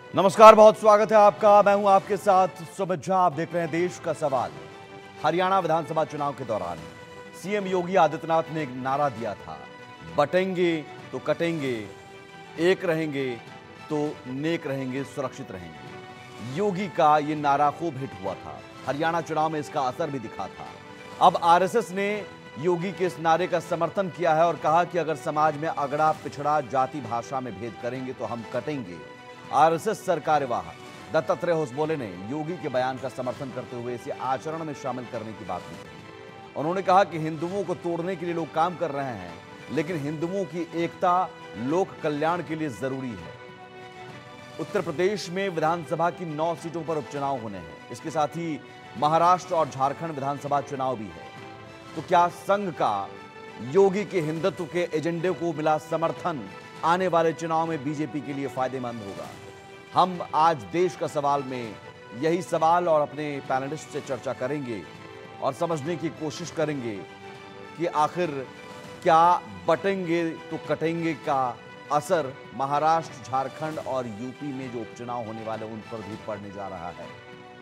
नमस्कार, बहुत स्वागत है आपका। मैं हूं आपके साथ सुमित झा। आप देख रहे हैं देश का सवाल। हरियाणा विधानसभा चुनाव के दौरान सीएम योगी आदित्यनाथ ने एक नारा दिया था, बटेंगे तो कटेंगे, एक रहेंगे तो नेक रहेंगे, सुरक्षित रहेंगे। योगी का ये नारा खूब हिट हुआ था। हरियाणा चुनाव में इसका असर भी दिखा था। अब आरएसएस ने योगी के इस नारे का समर्थन किया है और कहा कि अगर समाज में अगड़ा पिछड़ा जाति भाषा में भेद करेंगे तो हम कटेंगे। आरएसएस सरकार्यवाह दत्तात्रेय होसबोले ने योगी के बयान का समर्थन करते हुए इसे आचरण में शामिल करने की बात की। उन्होंने कहा कि हिंदुओं को तोड़ने के लिए लोग काम कर रहे हैं, लेकिन हिंदुओं की एकता लोक कल्याण के लिए जरूरी है। उत्तर प्रदेश में विधानसभा की 9 सीटों पर उपचुनाव होने हैं। इसके साथ ही महाराष्ट्र और झारखंड विधानसभा चुनाव भी है। तो क्या संघ का योगी के हिंदुत्व के एजेंडे को मिला समर्थन आने वाले चुनाव में बीजेपी के लिए फायदेमंद होगा? हम आज देश का सवाल में यही सवाल और अपने पैनलिस्ट से चर्चा करेंगे और समझने की कोशिश करेंगे कि आखिर क्या बटेंगे तो कटेंगे का असर महाराष्ट्र, झारखंड और यूपी में जो उपचुनाव होने वाले उन पर भी पड़ने जा रहा है।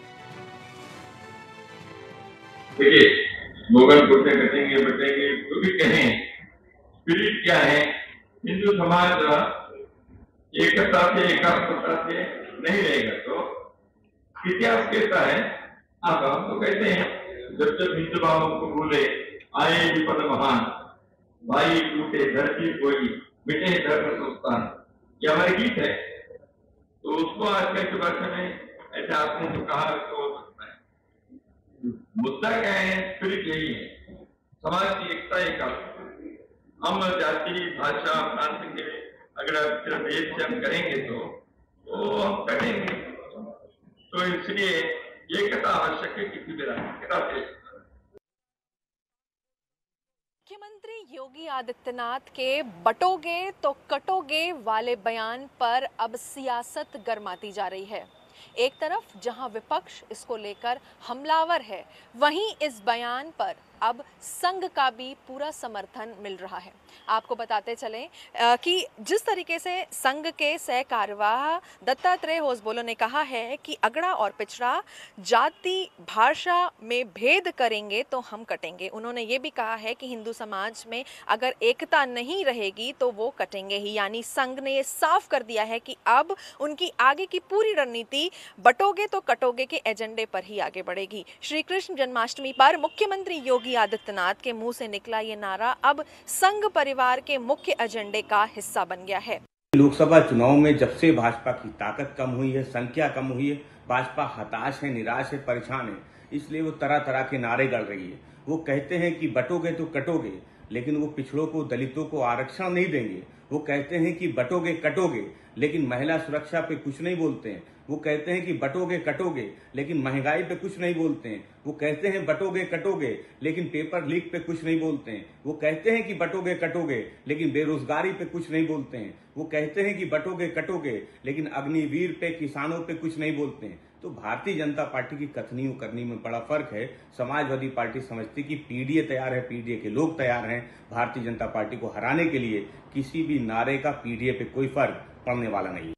देखिए, स्लोगन कुत्ते कटेंगे बटेंगे जो भी कहें, स्पिरिट क्या है? हिंदू समाज एकता से एकात्मता से नहीं रहेगा तो इतिहास कहता है। आप हम तो कहते हैं जब जब हिंदू भावों को भूले आए विपद महान, भाई टूटे धरती कोई मिटे धर्म संस्थान, ये हमारे गीत है। तो उसको आजकल की भाषा में ऐसे आपने जो कहा तो हो सकता है। मुद्दा क्या है? स्पिरिट यही है, समाज की एकता एकात्मता। हम जाति भाषा प्रांत के अगर भेद से हम करेंगे तो हम कटेंगे। तो इसलिए एकता आवश्यक है किसी भी राष्ट्र। मुख्यमंत्री योगी आदित्यनाथ के बटोगे तो कटोगे वाले बयान पर अब सियासत गर्माती जा रही है। एक तरफ जहां विपक्ष इसको लेकर हमलावर है, वहीं इस बयान पर अब संघ का भी पूरा समर्थन मिल रहा है। आपको बताते चलें कि जिस तरीके से संघ के सह कार्यवाह दत्तात्रेय होसबोले ने कहा है कि अगड़ा और पिछड़ा जाति भाषा में भेद करेंगे तो हम कटेंगे। उन्होंने ये भी कहा है कि हिंदू समाज में अगर एकता नहीं रहेगी तो वो कटेंगे ही। यानी संघ ने ये साफ कर दिया है कि अब उनकी आगे की पूरी रणनीति बटोगे तो कटोगे के एजेंडे पर ही आगे बढ़ेगी। श्री कृष्ण जन्माष्टमी पर मुख्यमंत्री योगी आदित्यनाथ के मुंह से निकला ये नारा अब संघ परिवार के मुख्य एजेंडे का हिस्सा बन गया है। लोकसभा चुनाव में जब से भाजपा की ताकत कम हुई है, संख्या कम हुई है, भाजपा हताश है, निराश है, परेशान है। इसलिए वो तरह तरह के नारे गढ़ रही है। वो कहते हैं कि बटोगे तो कटोगे, लेकिन वो पिछड़ों को, दलितों को आरक्षण नहीं देंगे। वो कहते हैं कि बटोगे कटोगे, लेकिन महिला सुरक्षा पे कुछ नहीं बोलते हैं। वो कहते हैं कि बटोगे कटोगे, लेकिन महंगाई पे कुछ नहीं बोलते हैं। वो कहते हैं बटोगे कटोगे, लेकिन पेपर लीक पे कुछ नहीं बोलते हैं। वो कहते हैं कि बटोगे कटोगे, लेकिन बेरोजगारी पे कुछ नहीं बोलते हैं। वो कहते हैं कि बटोगे कटोगे, लेकिन अग्निवीर पे, किसानों पे कुछ नहीं बोलते हैं। तो भारतीय जनता पार्टी की कथनी और करनी में बड़ा फर्क है। समाजवादी पार्टी समझती कि पीडीए तैयार है, पीडीए के लोग तैयार हैं। भारतीय जनता पार्टी को हराने के लिए किसी भी नारे का पीडीए पे कोई फर्क पड़ने वाला नहीं।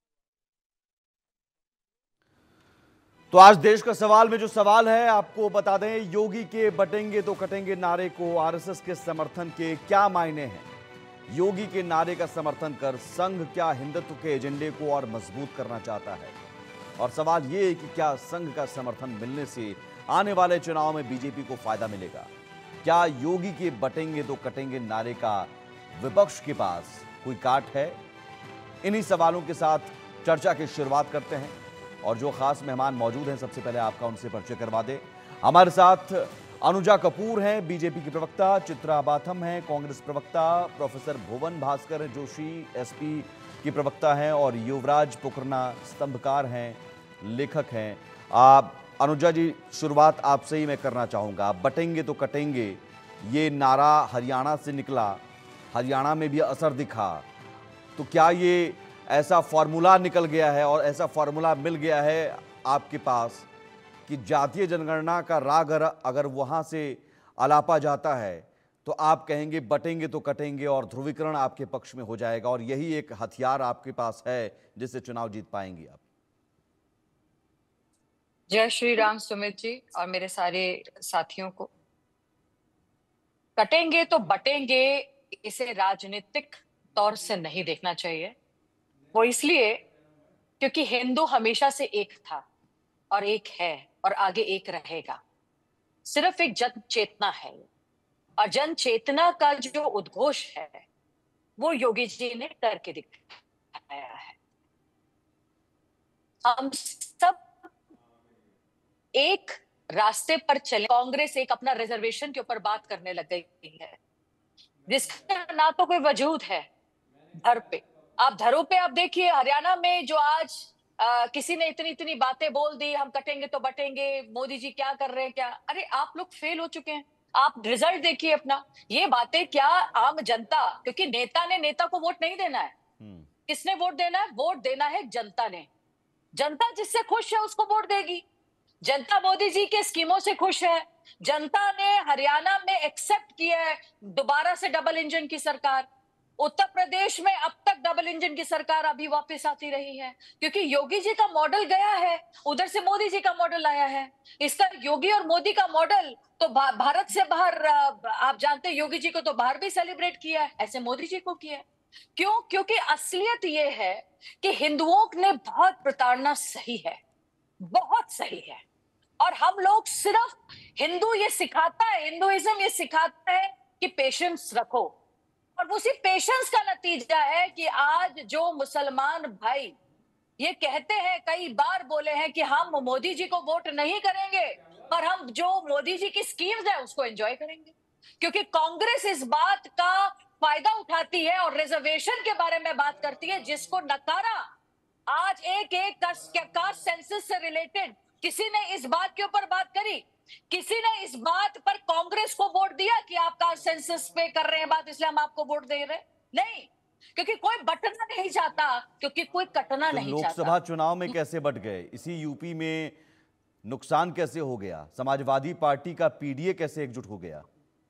तो आज देश का सवाल में जो सवाल है, आपको बता दें, योगी के बटेंगे तो कटेंगे नारे को आरएसएस के समर्थन के क्या मायने हैं? योगी के नारे का समर्थन कर संघ क्या हिंदुत्व के एजेंडे को और मजबूत करना चाहता है? और सवाल यह है कि क्या संघ का समर्थन मिलने से आने वाले चुनाव में बीजेपी को फायदा मिलेगा? क्या योगी के बटेंगे तो कटेंगे नारे का विपक्ष के पास कोई काट है? इन्हीं सवालों के साथ चर्चा की शुरुआत करते हैं और जो खास मेहमान मौजूद हैं, सबसे पहले आपका उनसे परिचय करवा दे। हमारे साथ अनुजा कपूर हैं, बीजेपी की प्रवक्ता, चित्रा बाथम हैं, कांग्रेस प्रवक्ता, प्रोफेसर भुवन भास्कर जोशी एसपी की प्रवक्ता हैं और युवराज पोखरना स्तंभकार हैं, लेखक हैं। आप अनुजा जी, शुरुआत आपसे ही मैं करना चाहूँगा। बटेंगे तो कटेंगे ये नारा हरियाणा से निकला, हरियाणा में भी असर दिखा, तो क्या ये ऐसा फॉर्मूला निकल गया है और ऐसा फॉर्मूला मिल गया है आपके पास कि जातीय जनगणना का राग अगर वहाँ से अलापा जाता है तो आप कहेंगे बटेंगे तो कटेंगे और ध्रुवीकरण आपके पक्ष में हो जाएगा और यही एक हथियार आपके पास है जिससे चुनाव जीत पाएंगे आप? जय श्री राम सुमित जी और मेरे सारे साथियों को। कटेंगे तो बटेंगे, इसे राजनीतिक तौर से नहीं देखना चाहिए। वो इसलिए क्योंकि हिंदू हमेशा से एक था और एक है और आगे एक रहेगा। सिर्फ एक जन चेतना है और जन चेतना का जो उद्घोष है वो योगी जी ने करके दिखाया है। हम सब एक रास्ते पर चले। कांग्रेस एक अपना रिजर्वेशन के ऊपर बात करने लग गई है जिसका ना तो कोई वजूद है धर पे। आप धरों पे आप देखिए, हरियाणा में जो आज किसी ने इतनी इतनी बातें बोल दी, हम कटेंगे तो बटेंगे, मोदी जी क्या कर रहे हैं क्या। अरे आप लोग फेल हो चुके हैं, आप रिजल्ट देखिए अपना। ये बातें क्या आम जनता, क्योंकि नेता ने नेता को वोट नहीं देना है। किसने वोट देना है? वोट देना है जनता ने। जनता जिससे खुश है उसको वोट देगी। जनता मोदी जी के स्कीमों से खुश है। जनता ने हरियाणा में एक्सेप्ट किया है दोबारा से डबल इंजन की सरकार। उत्तर प्रदेश में अब तक डबल इंजन की सरकार अभी वापस आती रही है क्योंकि योगी जी का मॉडल गया है, उधर से मोदी जी का मॉडल आया है। इसका योगी और मोदी का मॉडल तो भारत से बाहर, आप जानते हैं योगी जी को तो बाहर भी सेलिब्रेट किया है, ऐसे मोदी जी को किया है। क्यों? क्योंकि असलियत ये है कि हिंदुओं ने बहुत प्रताड़ना सही है, बहुत सही है। और हम लोग सिर्फ हिंदू ये सिखाता है, हिंदुइज्म ये सिखाता है कि पेशेंस रखो, और उसी पेशेंस का नतीजा है कि आज जो मुसलमान भाई ये कहते हैं, कई बार बोले हैं कि हम मोदी जी को वोट नहीं करेंगे पर हम जो मोदी जी की स्कीम्स है उसको एंजॉय करेंगे, क्योंकि कांग्रेस इस बात का फायदा उठाती है और रिजर्वेशन के बारे में बात करती है जिसको नकारा। आज एक कास्ट सेंसस से रिलेटेड किसी ने इस बात के ऊपर बात करी? किसी ने इस बात पर कांग्रेस को वोट दिया कि आप कास्ट सेंसस पे कर रहे हैं बात इसलिए हम आपको वोट दे रहे? नहीं, क्योंकि कोई बटना नहीं चाहता, क्योंकि कोई कटना नहीं चाहता। लोकसभा चुनाव में कैसे बट गए? इसी यूपी में नुकसान कैसे हो गया? समाजवादी पार्टी का पीडीए कैसे एकजुट हो गया?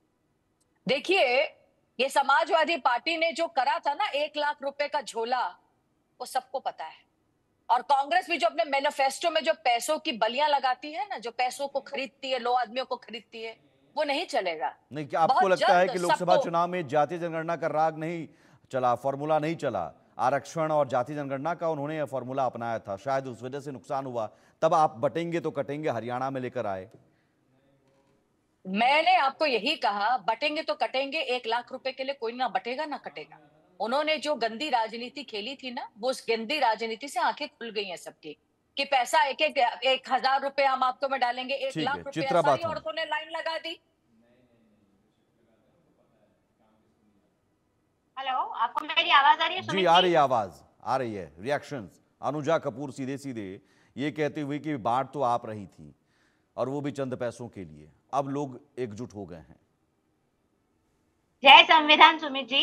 देखिए, ये समाजवादी पार्टी ने जो करा था ना, 1 लाख रुपए का झोला, वो सबको पता है। और कांग्रेस भी जो अपने मैनिफेस्टो में जो पैसों की बलियां लगाती है ना, जो पैसों को खरीदती है, लो आदमियों को खरीदती है, वो नहीं चलेगा। नहीं, क्या आपको लगता है कि लोकसभा चुनाव में जातीय जनगणना का राग नहीं चला, फॉर्मूला नहीं चला? आरक्षण और जातीय जनगणना का उन्होंने यह फॉर्मूला अपनाया था, शायद उस वजह से नुकसान हुआ। तब आप बटेंगे तो कटेंगे हरियाणा में लेकर आए। मैंने आपको यही कहा, बटेंगे तो कटेंगे। 1 लाख रुपए के लिए कोई ना बटेगा ना कटेगा। उन्होंने जो गंदी राजनीति खेली थी ना, वो उस गंदी राजनीति से आंखें खुल गई हैं सबकी कि पैसा 1,000 रुपए हम आपको में डालेंगे, 1 लाख रुपए सारी औरतों ने लाइन लगा दी। हेलो, आपको मेरी आवाज आ रही है? जी, आ रही है, आवाज आ रही है। रिएक्शंस अनुजा कपूर सीधे सीधे ये कहती हुई कि बात तो आप रही थी और वो भी चंद पैसों के लिए, अब लोग एकजुट हो गए हैं। जय संविधान सुमित जी।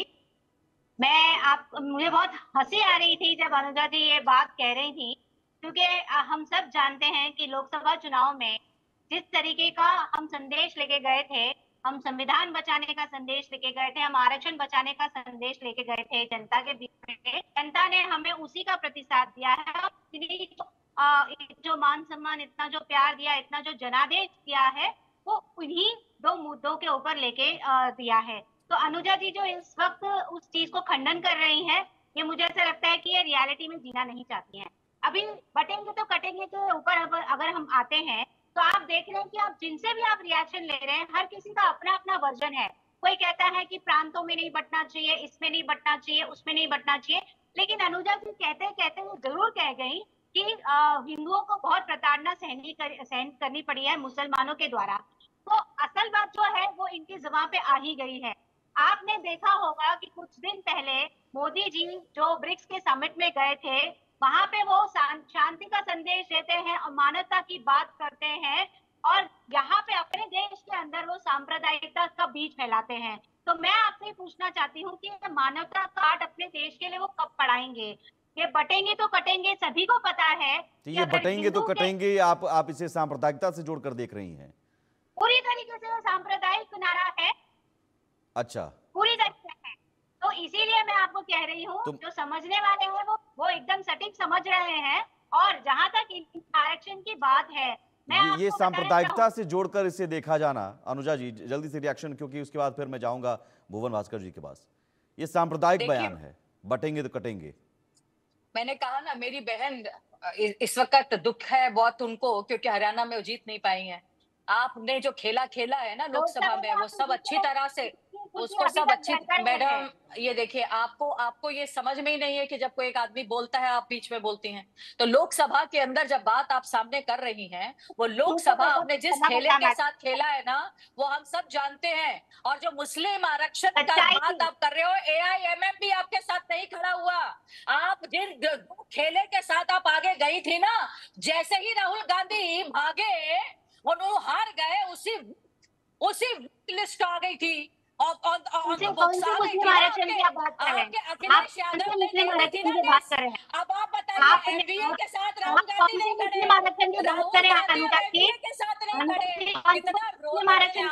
मुझे बहुत हंसी आ रही थी जब अनुजा जी ये बात कह रही थी, क्योंकि हम सब जानते हैं कि लोकसभा चुनाव में जिस तरीके का हम संदेश लेके गए थे, हम संविधान बचाने का संदेश लेके गए थे, हम आरक्षण बचाने का संदेश लेके गए थे जनता के बीच में, जनता ने हमें उसी का प्रतिसाद दिया है। जो मान सम्मान, इतना जो प्यार दिया, इतना जो जनादेश दिया है, वो उन्हीं 2 मुद्दों के ऊपर लेके दिया है। तो अनुजा जी जो इस वक्त उस चीज को खंडन कर रही हैं, ये मुझे ऐसा लगता है कि ये रियलिटी में जीना नहीं चाहती हैं। अभी बटेंगे तो कटेंगे के ऊपर अगर हम आते हैं तो आप देख रहे हैं कि आप जिनसे भी आप रिएक्शन ले रहे हैं, हर किसी का अपना अपना वर्जन है। कोई कहता है कि प्रांतों में नहीं बंटना चाहिए, इसमें नहीं बंटना चाहिए, उसमें नहीं बंटना चाहिए, लेकिन अनुजा जी कहते कहते वो जरूर कह गई कि हिंदुओं को बहुत प्रताड़ना सहन करनी पड़ी है मुसलमानों के द्वारा। तो असल बात जो है वो इनकी जुबान पे आ ही गई है। आपने देखा होगा कि कुछ दिन पहले मोदी जी जो ब्रिक्स के समिट में गए थे, वहां पे वो शांति का संदेश देते हैं और मानवता की बात करते हैं, और यहाँ पे अपने देश के अंदर वो सांप्रदायिकता का बीज फैलाते हैं। तो मैं आपसे पूछना चाहती हूँ कि मानवता कार्ड अपने देश के लिए वो कब पढ़ाएंगे? ये बटेंगे तो कटेंगे सभी को पता है। तो ये बटेंगे तो कटेंगे आप इसे सांप्रदायिकता से जोड़कर देख रही हैं? पूरी तरीके से सांप्रदायिक नारा है। अच्छा, पूरी तरीके से। तो इसीलिए मैं आपको कह रही हूँ, जो समझने वाले हैं वो एकदम सटीक समझ रहे हैं। और जहां तक आरक्षण की बात है, मैं ये आपको बताना सांप्रदायिकता से जोड़कर इसे देखा जाना, अनुजा जी जल्दी से रिएक्शन, क्योंकि उसके बाद फिर मैं जाऊंगा भुवन भास्कर जी के पास। ये सांप्रदायिक बयान है, बटेंगे तो कटेंगे। मैंने कहा ना, मेरी बहन इस वक्त दुख है बहुत उनको, क्योंकि हरियाणा में वो जीत नहीं पाई हैं। आपने जो खेला खेला है ना लोकसभा में, वो सब अच्छी तरह से, उसको सब अच्छी। मैडम ये देखिए, आपको ये समझ में ही नहीं है कि जब कोई एक आदमी बोलता है आप बीच में बोलती हैं। तो लोकसभा के अंदर जब बात आप सामने कर रही हैं, वो लोकसभा आपने जिस खेले के साथ खेला है ना, वो हम सब जानते हैं। और जो मुस्लिम आरक्षण का बात आप कर रहे हो, AIMM भी आपके साथ नहीं खड़ा हुआ। आप जिन खेले के साथ आप आगे गई थी ना, जैसे ही राहुल गांधी भागे और वो हार गए, उसी लिस्ट आ गई थी। और अखिलेश यादव ने नहीं थी ना। अब आप बताइए, एनडीए के साथ राहुल गांधी नहीं खड़े, राहुल गांधी और एनडीए के साथ नहीं खड़े। इतना रोल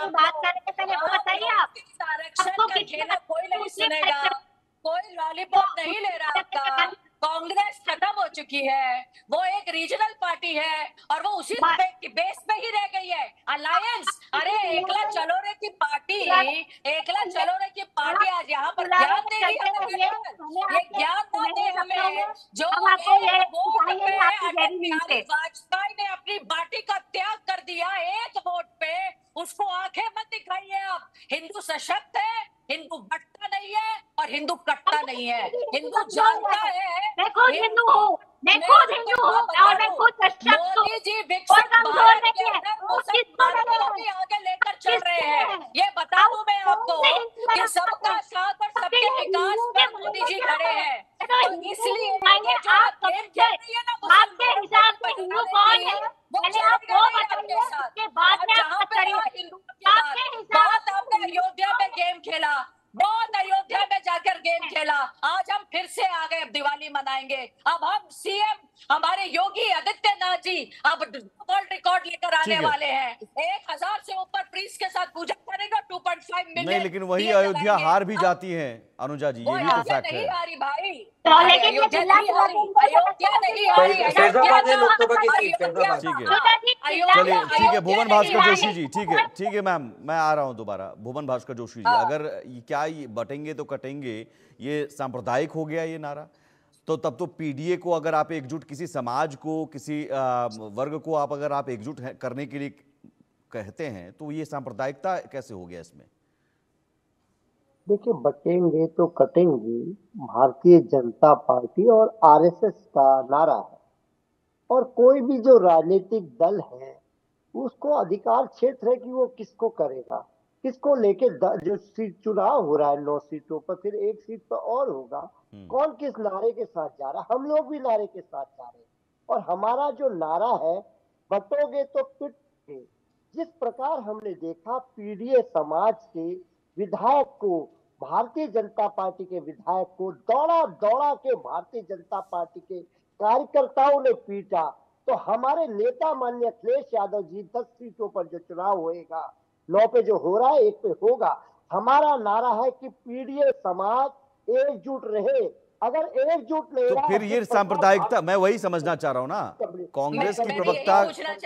आरक्षण का खेला कोई नहीं सुनेगा, कोई लॉलीपॉप नहीं ले रहा आपका। कांग्रेस खत्म हो चुकी है, वो एक रीजनल पार्टी है और वो उसी बेस पे ही रह गई है। अलायंस, अरे एकला चलो रे की पार्टी, एकला चलो रे की पार्टी आज यहाँ पर ज्ञान दे रही है। ये ज्ञान ना दे हमें, जो वोट पे अटल बिहारी वाजपेयी ने अपनी पार्टी का त्याग कर दिया एक वोट पे, उसको आंखें मत दिखाइए आप। हिंदू सशक्त है, हिंदू बटता नहीं है और हिंदू कटता नहीं है। हिंदू जानता है, मैं खुद हिंदू हूँ, मैं खुद हिंदू हूँ और मैं खुद सशक्त हूँ। मोदी जी विकसित भारत के अंदर मुसलमानों को भी आगे लेकर चल रहे हैं। ये बता दूं मैं आपको कि सबका साथ और सबके विकास में मोदी जी खड़े हैं। तो इसलिए ये जो आप गेम खेल रही है ना, आपके हिसाब से हिंदू कौन है, पहले आप वो बताइए, उसके बाद में आप बताइए। बहुत आपने अयोध्या में गेम खेला, बहुत अयोध्या में जाकर गेम खेला। आज हम फिर से आ गए, अब दिवाली मनाएंगे। अब हम सीएम हमारे योगी आदित्यनाथ जी अब वर्ल्ड रिकॉर्ड लेकर आने वाले हैं। 1000 से ऊपर प्रीस्ट के साथ पूजा करेगा, 2.5 मिलियन। नहीं, लेकिन वही अयोध्या हार भी जाती है अनुजा जी, ये भी तो फैक्ट है। नहीं हारी भाई, अयोध्या नहीं हारी, अयोध्या नहीं हारी। चलिए ठीक है, भुवन भास्कर जोशी जी, ठीक है मैम, मैं आ रहा हूं दोबारा। भुवन भास्कर जोशी जी, अगर क्या ये बटेंगे तो कटेंगे ये सांप्रदायिक हो गया ये नारा, तो तब तो पीडीए को अगर आप एकजुट, किसी समाज को, किसी वर्ग को आप अगर आप एकजुट करने के लिए कहते हैं, तो ये सांप्रदायिकता कैसे हो गया इसमें? देखिए, बटेंगे तो कटेंगे भारतीय जनता पार्टी और आरएसएस का नारा है। और कोई भी जो राजनीतिक दल है उसको अधिकार क्षेत्र है कि वो किसको करेगा, किसको लेके जो सीट चुनाव हो रहा है 9 सीटों पर, फिर 1 सीट पर और होगा, कौन किस नारे के साथ जा रहा है। हम लोग भी नारे के साथ जा रहे हैं और हमारा जो नारा है, बटोगे तो पिटोगे। जिस प्रकार हमने देखा पीडीए समाज के विधायक को, भारतीय जनता पार्टी के विधायक को दौड़ा दौड़ा के भारतीय जनता पार्टी के कार्यकर्ताओं ने पीटा, तो हमारे नेता माननीय अखिलेश यादव जी 10 सीटों पर जो चुनाव होएगा, 9 पे जो हो रहा है 1 पे होगा, हमारा नारा है कि पीडीए समाज एकजुट रहे। अगर एकजुट नहीं तो फिर ये सांप्रदायिकता, मैं वही समझना चाह रहा हूं ना। कांग्रेस की प्रवक्ता,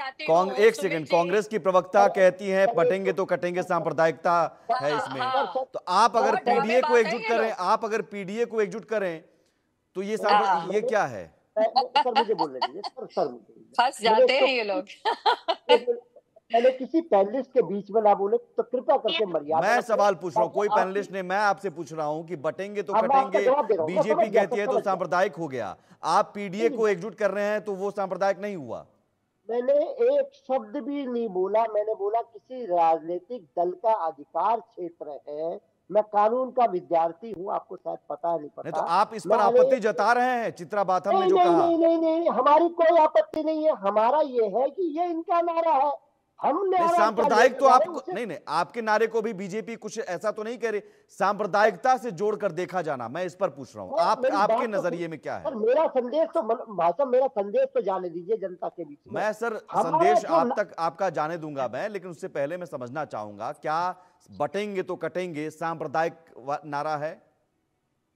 एक सेकंड, कांग्रेस की प्रवक्ता कहती है बटेंगे तो कटेंगे, सांप्रदायिकता है इसमें। तो आप अगर पीडीए को एकजुट करें, आप अगर पीडीए को एकजुट करें तो ये क्या है? सर मुझे बोलने दीजिए, सर फंस जाते हैं ये लोग। पहले किसी पैनलिस्ट के बीच में ना बोले तो कृपया करके मर्यादा। मैं सवाल पूछ रहा हूँ, कोई पैनलिस्ट ने, मैं आपसे पूछ रहा हूँ कि बटेंगे तो कटेंगे बीजेपी कहती है तो सांप्रदायिक हो गया, आप पीडीए को एकजुट कर रहे हैं तो वो सांप्रदायिक नहीं हुआ? मैंने एक शब्द भी नहीं बोला, मैंने बोला किसी राजनीतिक दल का अधिकार क्षेत्र है। मैं कानून का विद्यार्थी हूँ, आपको शायद पता नहीं पता। नहीं, तो आप इस पर आपत्ति जता रहे हैं चित्रा बाथम ने जो कहा? नहीं, हमारी कोई आपत्ति नहीं है। हमारा ये है कि ये इनका नारा है, हमने सांप्रदायिक तो आपको नहीं, आपके नारे को भी बीजेपी कुछ ऐसा तो नहीं कह रही, सांप्रदायिकता से जोड़कर देखा जाना, मैं इस पर पूछ रहा हूँ, आपके नजरिए में क्या है? मेरा संदेश तो भाई साहब, मेरा संदेश तो जाने दीजिए जनता के बीच में। मैं सर संदेश आप तक आपका जाने दूंगा मैं, लेकिन उससे पहले मैं समझना चाहूंगा, क्या बटेंगे तो कटेंगे सांप्रदायिक नारा है?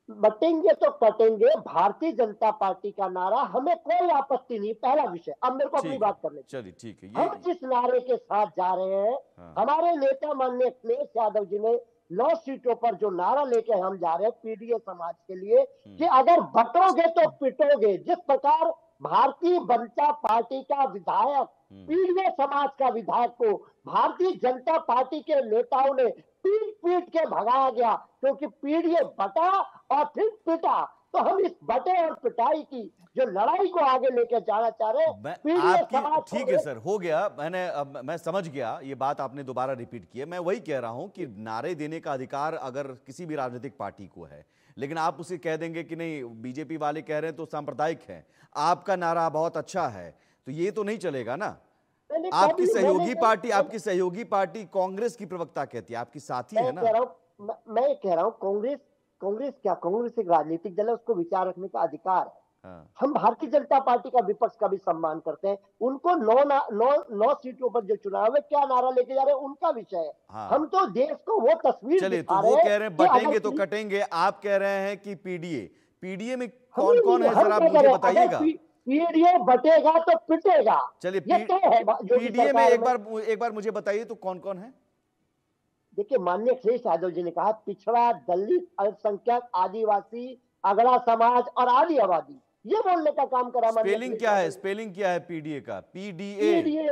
बटेंगे तो कटेंगे, भारतीय जनता पार्टी का नारा, हमें कोई आपत्ति नहीं, पहला विषय। अब मेरे को अपनी ठीक है, बात करने चलिए ठीक है। हम जिस नारे के साथ जा रहे हैं, हाँ। हमारे नेता माननीय अखिलेश यादव जी ने 9 सीटों पर जो नारा लेके हम जा रहे हैं पीडीए समाज के लिए कि अगर बटोगे तो पिटोगे, जिस प्रकार भारतीय जनता पार्टी का विधायक पीडीए समाज का विधायक को भारतीय जनता पार्टी के नेताओं ने पीट पीट के भगाया गया क्योंकि पीडीए बटा और फिर पिटा, तो हम इस बटे और पिटाई की जो लड़ाई को आगे लेकर जाना चाह रहे हैं आपकी ठीक है सर, हो गया। मैं समझ गया, ये बात आपने दोबारा रिपीट की है। मैं वही कह रहा हूं कि नारे देने का अधिकार अगर किसी भी राजनीतिक पार्टी को है, लेकिन आप उसे कह देंगे कि नहीं बीजेपी वाले कह रहे हैं तो सांप्रदायिक है, आपका नारा बहुत अच्छा है, तो ये तो नहीं चलेगा ना। आपकी सहयोगी पार्टी कांग्रेस की प्रवक्ता कहती है, आपकी साथी है ना। मैं कह रहा हूं कांग्रेस एक राजनीतिक दल है, उसको विचार रखने का अधिकार है। हाँ। हम भारतीय जनता पार्टी का विपक्ष का भी सम्मान करते हैं। उनको 9 सीटों पर जो चुनाव है क्या नारा लेके जा रहे हैं उनका विषय है। हाँ। हम तो देश को वो तस्वीर चलिए, दिखा तो वो कह रहे हैं बटेंगे तो कटेंगे, आप कह रहे हैं कि पीडीए में कौन कौन है जरा आप मुझे बताइएगा। पीडीए बटेगा तो पिटेगा। चलिए, पीडीए में एक बार मुझे बताइए तो कौन कौन है। देखिए, माननीय अखिलेश यादव जी ने कहा पिछड़ा, दलित, अल्पसंख्यक, आदिवासी, अगड़ा समाज और आदि आबादी, ये बोलने का काम करा। स्पेलिंग क्या है पीडीए का? पीडीए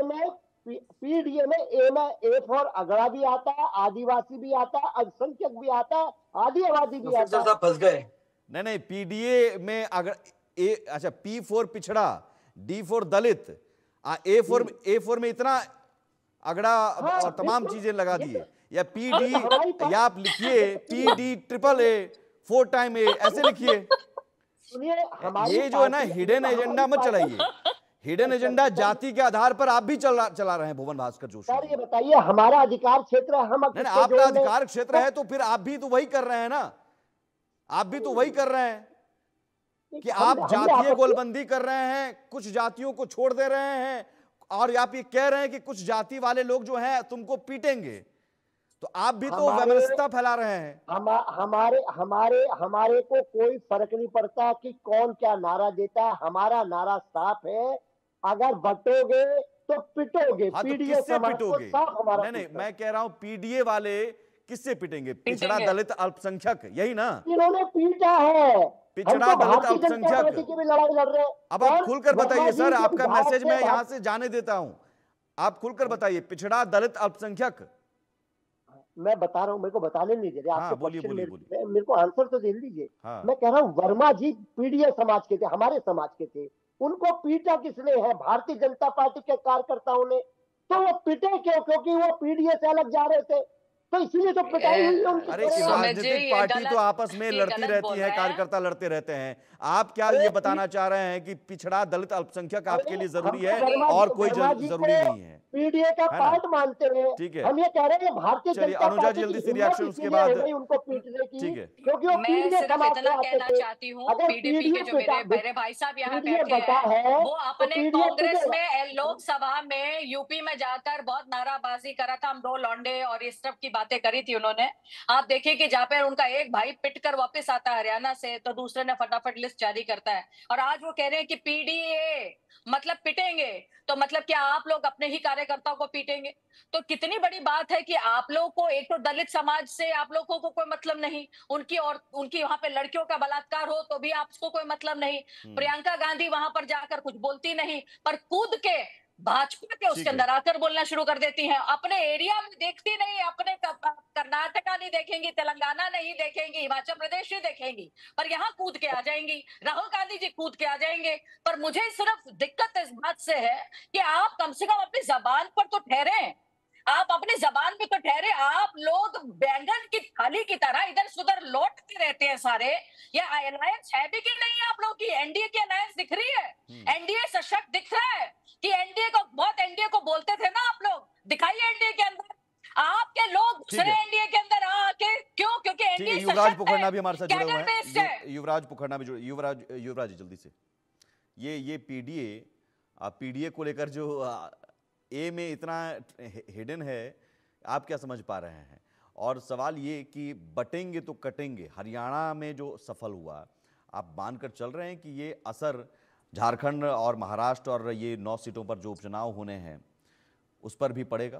में ए फॉर अगड़ा भी आता है, आदिवासी भी आता है, अल्पसंख्यक भी आता है, आदि आबादी भी आता है। फंस गए। नहीं, पीडीए में अच्छा, पी फॉर पिछड़ा, डी फॉर दलित, ए फॉर में इतना अगड़ा और तमाम चीजें लगा दिए, या पीडी, या आप लिखिए PD triple A 4 time A, ऐसे लिखिए। ये जो है ना हिडन एजेंडा मत चलाइए। हिडन एजेंडा जाति के आधार पर आप भी चला रहे हैं भुवन भास्कर जोशी। सर ये बताइए, हमारा अधिकार क्षेत्र है, हम आपका अधिकार क्षेत्र है तो फिर आप भी तो वही कर रहे हैं ना। आप भी तो वही कर रहे हैं कि आप जातीय गोलबंदी कर रहे हैं, कुछ जातियों को छोड़ दे रहे हैं, और आप ये कह रहे हैं कि कुछ जाति वाले लोग जो हैं तुमको पीटेंगे, तो आप भी तो वैमनस्यता फैला रहे हैं। हमारे को कोई फर्क नहीं पड़ता कि कौन क्या नारा देता है, हमारा नारा साफ है, अगर बटोगे तो पिटोगे। हाँ, तो किससे पिटोगे? नहीं, मैं कह रहा हूं पीडीए वाले किससे पिटेंगे? पिछड़ा, दलित, अल्पसंख्यक, यही ना। इन्होंने पीटा है, पिछड़ा, दलित, अल्पसंख्यक। लड़ाई लड़ रहे हैं। अब आप खुलकर बताइए सर, आपका मैसेज मैं यहां से जाने देता हूं, आप खुलकर बताइए पिछड़ा, दलित, अल्पसंख्यक। मैं बता रहा हूं, मेरे को बताने नहीं दे रहे। हाँ, बोलिए। मेरे को आंसर तो दे दीजिए। हाँ। मैं कह रहा हूं वर्मा जी पीडीए समाज के थे, हमारे समाज के थे, उनको पीटा किसने है? भारतीय जनता पार्टी के कार्यकर्ताओं ने। तो वो पिटे क्यों? क्योंकि वो पीडीए से अलग जा रहे थे, तो इसीलिए तो पिटाई हुई है उनकी। अरे राजनीतिक पार्टी तो आपस में लड़ती रहती है, कार्यकर्ता लड़ते रहते हैं। आप क्या ये बताना चाह रहे हैं कि पिछड़ा, दलित, अल्पसंख्यक आपके लिए जरूरी है और कोई जरूरी नहीं है? पीडीए का पार्ट मानते हैं। ठीक है, हम ये कह रहे हैं भारतीय जनता अनुजा जी जल्दी से रिएक्शन उसके बाद। उनको पीटने की, ठीक है, क्योंकि वो पीडीए समाज से आते थे। चाहती हूँ पीडीपी के जो मेरे भाई साहब यहाँ बैठे हैं, वो अपने कांग्रेस में लोकसभा में यूपी में जाकर बहुत नाराबाजी करा था, हम 2 लौंडे और इस सब की बातें करी थी उन्होंने। आप देखिए कि जहाँ पे उनका एक भाई पिट कर वापस आता है हरियाणा से, तो दूसरे ने फटाफट लिस्ट जारी करता है, और आज वो कह रहे हैं कि पीडीए मतलब पिटेंगे, तो मतलब क्या आप लोग अपने ही कार्यकर्ताओं को पीटेंगे? तो कितनी बड़ी बात है कि आप लोग को, एक तो दलित समाज से आप लोगों को कोई मतलब नहीं, उनकी वहां पे लड़कियों का बलात्कार हो तो भी आपको कोई मतलब नहीं, प्रियंका गांधी वहां पर जाकर कुछ बोलती नहीं, पर कूद के भाजपा के उसके अंदर आकर बोलना शुरू कर देती हैं। अपने एरिया में देखती नहीं, अपने कर्नाटका नहीं देखेंगी, तेलंगाना नहीं देखेंगी, हिमाचल प्रदेश नहीं देखेंगी, पर यहाँ कूद के आ जाएंगी। राहुल गांधी जी कूद के आ जाएंगे। पर मुझे सिर्फ दिक्कत इस बात से है कि आप कम से कम अपनी जबान पर तो ठहरे, आप अपनी जबान पे तो ठहरे। आप लोग बैंगन की थाली की तरह इधर सुधर लौटते रहते हैं सारे। ये अलायंस है भी कि नहीं आप लोग की? एनडीए की अलायंस दिख रही है? एनडीए सशक्त दिख रहा है कि एनडीए को बोलते थे ना आप लोग, दिखाइए एनडीए के अंदर आपके लोग दूसरे एनडीए के अंदर आके क्यों? क्योंकि एनडीए युवराज पोखरना भी हमारे साथ जुड़े हुए हैं। युवराज पोखरना भी जुड़े। युवराज जल्दी से, ये पीडीए को लेकर जो ए में इतना हिडन है, आप क्या समझ पा रहे हैं? और सवाल ये कि बटेंगे तो कटेंगे, हरियाणा में जो सफल हुआ, आप मानकर चल रहे हैं कि ये असर झारखंड और महाराष्ट्र और ये 9 सीटों पर जो उपचुनाव होने हैं उस पर भी पड़ेगा?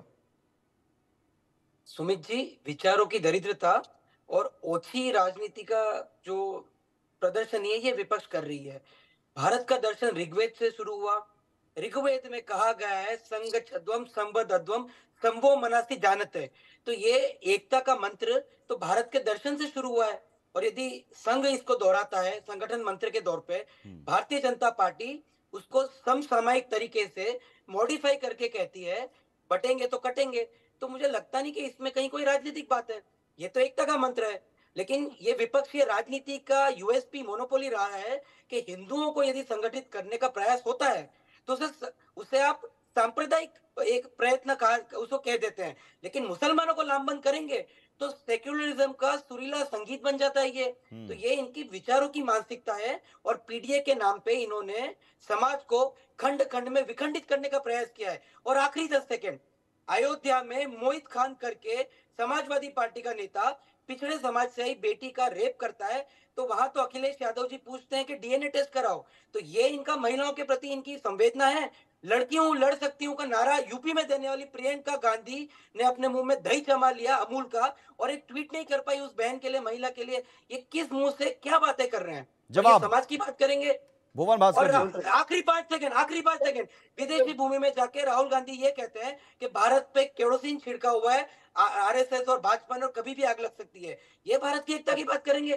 सुमित जी, विचारों की दरिद्रता और ओछी राजनीति का जो प्रदर्शन है ये विपक्ष कर रही है। भारत का दर्शन ऋग्वेद से शुरू हुआ। ऋग्वेद में कहा गया है संग छद्वम संबद्धध्वम संभो मनासी जानते। तो ये एकता का मंत्र तो भारत के दर्शन से शुरू हुआ है। और यदि संघ इसको दोहराता है संगठन मंत्र के तौर पे, भारतीय जनता पार्टी उसको समसामयिक तरीके से मॉडिफाई करके कहती है बटेंगे तो कटेंगे। तो मुझे लगता नहीं कि इसमें कहीं कोई राजनीतिक बात है, ये तो एकता का मंत्र है। लेकिन ये विपक्षीय राजनीति का यूएसपी मोनोपोली रहा है कि हिंदुओं को यदि संगठित करने का प्रयास होता है तो उसे आप सांप्रदायिक एक प्रयत्न उसको कह देते हैं, लेकिन मुसलमानों को लामबंद करेंगे तो सेक्युलरिज्म का सुरीला संगीत बन जाता है ये। तो ये इनकी विचारों की मानसिकता है और पीडीए के नाम पे इन्होंने समाज को खंड खंड में विखंडित करने का प्रयास किया है। और आखिरी 10 सेकेंड, अयोध्या में मोहित खान करके समाजवादी पार्टी का नेता पिछड़े समाज से ही बेटी का रेप करता है, तो वहां तो अखिलेश यादव जी पूछते हैं कि डीएनए टेस्ट कराओ। तो ये इनका महिलाओं के प्रति इनकी संवेदना है। लड़कियों लड़ सकती हूं का नारा यूपी में देने वाली प्रियंका गांधी ने अपने मुंह में दही जमा लिया अमूल का और एक ट्वीट नहीं कर पाई उस बहन के लिए, महिला के लिए। ये किस मुंह से क्या बातें कर रहे हैं? जवाब समाज की बात करेंगे। भुवन भास्कर जी, आखिरी 5 सेकंड, विदेशी भूमि में जाके राहुल गांधी ये कहते हैं कि भारत पे केरोसिन छिड़का हुआ है, आरएसएस और भाजपा ने, और कभी भी आग लग सकती है। ये भारत की एकता की बात करेंगे?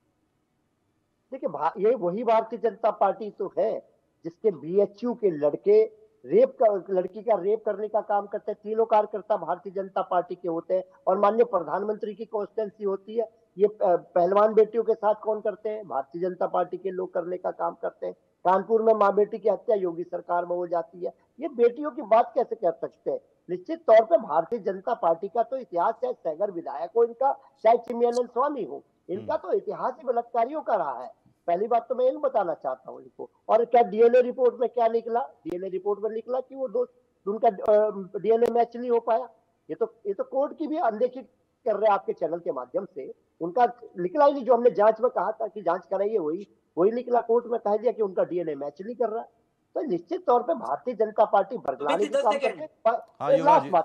देखिए, ये वही भारतीय जनता पार्टी तो है जिसके बीएचयू के लड़के लड़की का रेप करने का काम करते हैं। तीनों कार्यकर्ता भारतीय जनता पार्टी के होते हैं और माननीय प्रधानमंत्री की कॉन्स्टेंसी होती है। ये पहलवान बेटियों के साथ कौन करते हैं? भारतीय जनता पार्टी के लोग करने का काम करते हैं। कानपुर में माँ बेटी की हत्या योगी सरकार में हो जाती है। ये बेटियों की बात कैसे कर सकते हैं? निश्चित तौर पे भारतीय जनता पार्टी का तो इतिहास, चाहे सैगर विधायक हो इनका, चाहे चिन्मयानंद स्वामी हो, इनका तो इतिहास ही बलात्कारियों का रहा है। पहली बात तो मैं यही बताना चाहता हूँ इनको। और क्या डीएनए रिपोर्ट में क्या निकला? डीएनए रिपोर्ट में निकला कि वो दोस्त उनका डीएनए मैच नहीं हो पाया। ये तो कोर्ट की भी अनदेखी कर रहे हैं आपके चैनल के माध्यम से। उनका निकला ही नहीं, जो हमने जांच में कहा था कि जांच कराइए वही निकला। कोर्ट में कह दिया कि उनका डीएनए मैच नहीं कर रहा। तो निश्चित तौर पे भारतीय जनता पार्टी बरगलाने का काम करते हैं।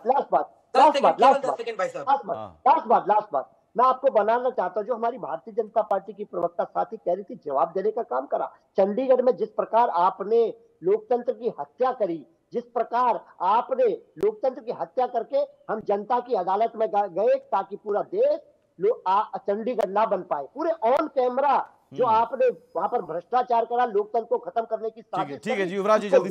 लास्ट बात मैं आपको बनाना चाहता हूं, जो हमारी भारतीय जनता पार्टी की प्रवक्ता साथी कह रही थी, जवाब देने का काम करा। चंडीगढ़ में जिस प्रकार आपने लोकतंत्र की हत्या करी, जिस प्रकार आपने लोकतंत्र की हत्या करके हम जनता की अदालत में गए ताकि पूरा देश चंडीगढ़ ना बन पाए, पूरे ऑन कैमरा जो आपने वहां पर भ्रष्टाचार करा, लोकतंत्र को खत्म करने की साजिश। ठीक है जी, युवराज जी जल्दी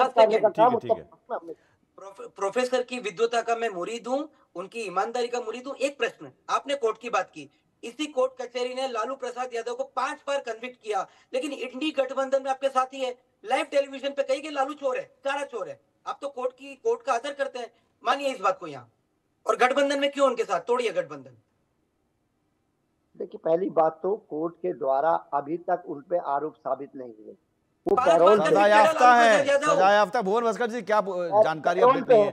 से। प्रोफेसर की विद्वता का मैं मुरीद हूं, उनकी ईमानदारी का मुरीद हूं। एक प्रश्न, आपने कोर्ट की बात की, इसी कोर्ट कचहरी ने लालू प्रसाद यादव को 5 बार कन्विक्ट किया, लेकिन इंडी गठबंधन में आपके साथी है, लाइव टेलीविजन पे कही कि लालू चोर है, सारा चोर है। आप तो कोर्ट का आदर करते हैं, मानिए इस बात को यहाँ। और गठबंधन में क्यों उनके साथ? तोड़िए गठबंधन। देखिए, पहली बात तो कोर्ट के द्वारा अभी तक उन पे आरोप साबित नहीं हुए। वो पैरोल सजायाफ्ता है, सजायाफ्ता। भुवन भास्कर जी क्या जानकारी अपडेट नहीं है?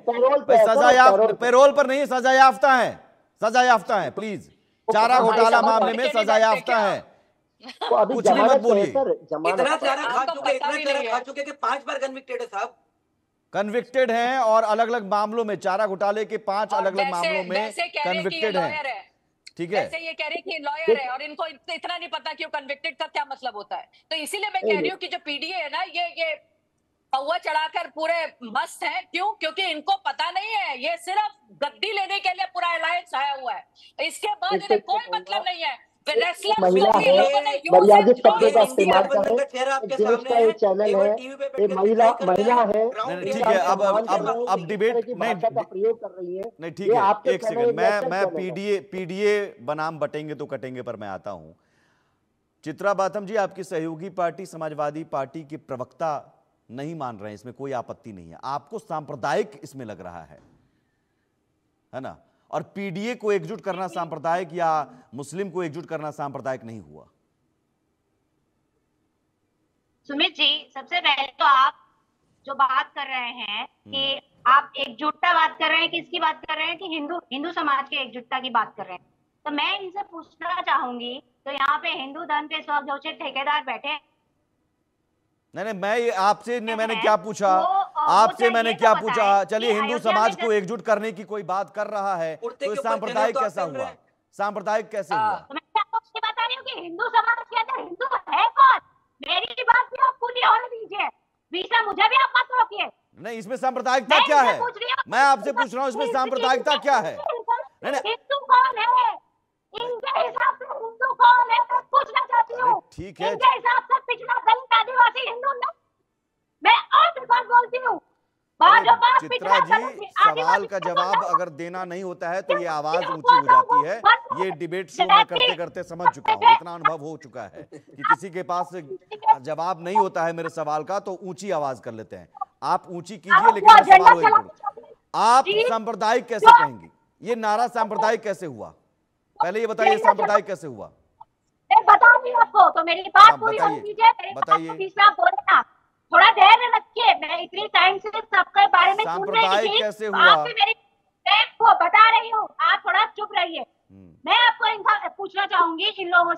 पैरोल पर नहीं है, सजायाफ्ता है, सजायाफ्ता है। प्लीज, चारा घोटाला मामले में सजायाफ्ता है, कुछ भी मत बोलिए। इतना चारा खा चुके कि 5 बार कन्विक्टेड है साहब। कन्विक्टेड हैं और अलग अलग मामलों में, चारा घोटाले के 5 अलग अलग मामलों में कन्विक्टेड हैं। ठीक है, ऐसे ये कह रहे कि लॉयर है और इनको इतना नहीं पता कि वो कन्विक्टेड का क्या मतलब होता है। तो इसीलिए मैं कह रही हूँ कि जो पीडीए है ना, ये पौवा चढ़ाकर पूरे मस्त है। क्यों? क्योंकि इनको पता नहीं है, ये सिर्फ गद्दी लेने के लिए पूरा अलायंस आया हुआ है, इसके बाद इन्हें कोई मतलब नहीं है। महिला है, मर्यादित शब्दों का इस्तेमाल करें, देश का ये चैनल है, ये महिला है। ठीक है, अब डिबेट नहीं का प्रयोग कर रही है। नहीं, ठीक है, एक सेकंड, मैं पीडीए बनाम बटेंगे तो कटेंगे पर मैं आता हूं। चित्रा बाथम जी, आपकी सहयोगी पार्टी समाजवादी पार्टी के प्रवक्ता नहीं मान रहे हैं, इसमें कोई आपत्ति नहीं है, आपको सांप्रदायिक इसमें लग रहा है ना? और पीडीए को एकजुट करना सांप्रदायिक या मुस्लिम को एकजुट करना सांप्रदायिक नहीं हुआ? सुमित जी, सबसे पहले तो आप जो बात कर रहे हैं कि आप एकजुटता बात कर रहे हैं, किसकी बात कर रहे हैं? कि हिंदू समाज के एकजुटता की बात कर रहे हैं। तो मैं इनसे पूछना चाहूंगी, तो यहाँ पे हिंदू धर्म के स्वघोषित ठेकेदार बैठे हैं। नहीं, मैं आपसे मैंने क्या पूछा? वो आपसे मैंने ये तो क्या बताएं पूछा? चलिए, कि हिंदू अयोध्या समाज में को एकजुट करने की कोई बात कर रहा है, कुर्ते तो के ऊपर सांप्रदायिक जनेऊ कैसा तो आप पहन हुआ? रहे हैं। सांप्रदायिक कैसे हाँ। हुआ? तो मैं आपको ये बता रही हूँ कि हिंदू समाज के अंदर हिंदू है कौन? मेरी बात भी आप पूरी होने दीजिए, बीच में मुझे भी आप मत रोकिए। नहीं, इसमें सांप्रदायिकता मैं क्या इनसे है? पूछ रही हूँ, मैं आपसे पूछ रहा हूँ, इसमें सांप्रदायिकता क्या है? नहीं, नहीं, हिंदू कौन है? इनके हिसाब से हिंदू कौन है मैं पूछना चाहती अरे हूँ। ठीक है। इनके हिसाब से पिछड़ा दलित आदिवासी हिंदू नहीं। मैं और भी बात बोलती हूँ। भाजपा चित्रा पिछड़ा जी, दलित सवाल आदिवासी का हिंदू जवाब नहीं। अगर देना नहीं होता है तो ये आवाज ऊंची हो जाती है। ये डिबेट शो में करते करते समझ चुका हूँ, इतना अनुभव हो चुका है कि किसी के पास जवाब नहीं होता है मेरे सवाल का तो ऊंची आवाज कर लेते हैं। आप ऊंची कीजिए, लेकिन मैं सवाल वही करूं। आप सांप्रदायिक कैसे कहेंगी? ये नारा सांप्रदायिक कैसे हुआ? पहले ये बताइए, सांप्रदायिक कैसे हुआ? मैं बता रही हूँ आपको, तो मेरी बात पूरी बताइए, होने दीजिए। मेरी बात बताइए। को बीच में आप बोले ना, थोड़ा धैर्य रखिए। मैं इतनी टाइम से सबके बारे में सुन रही सांप्रदायिक थी, कैसे तो हुआ? आप भी मेरी वो बता रही हूँ, आप थोड़ा चुप रहिए। मैं आपको इनका पूछना चाहूंगी इन लोगों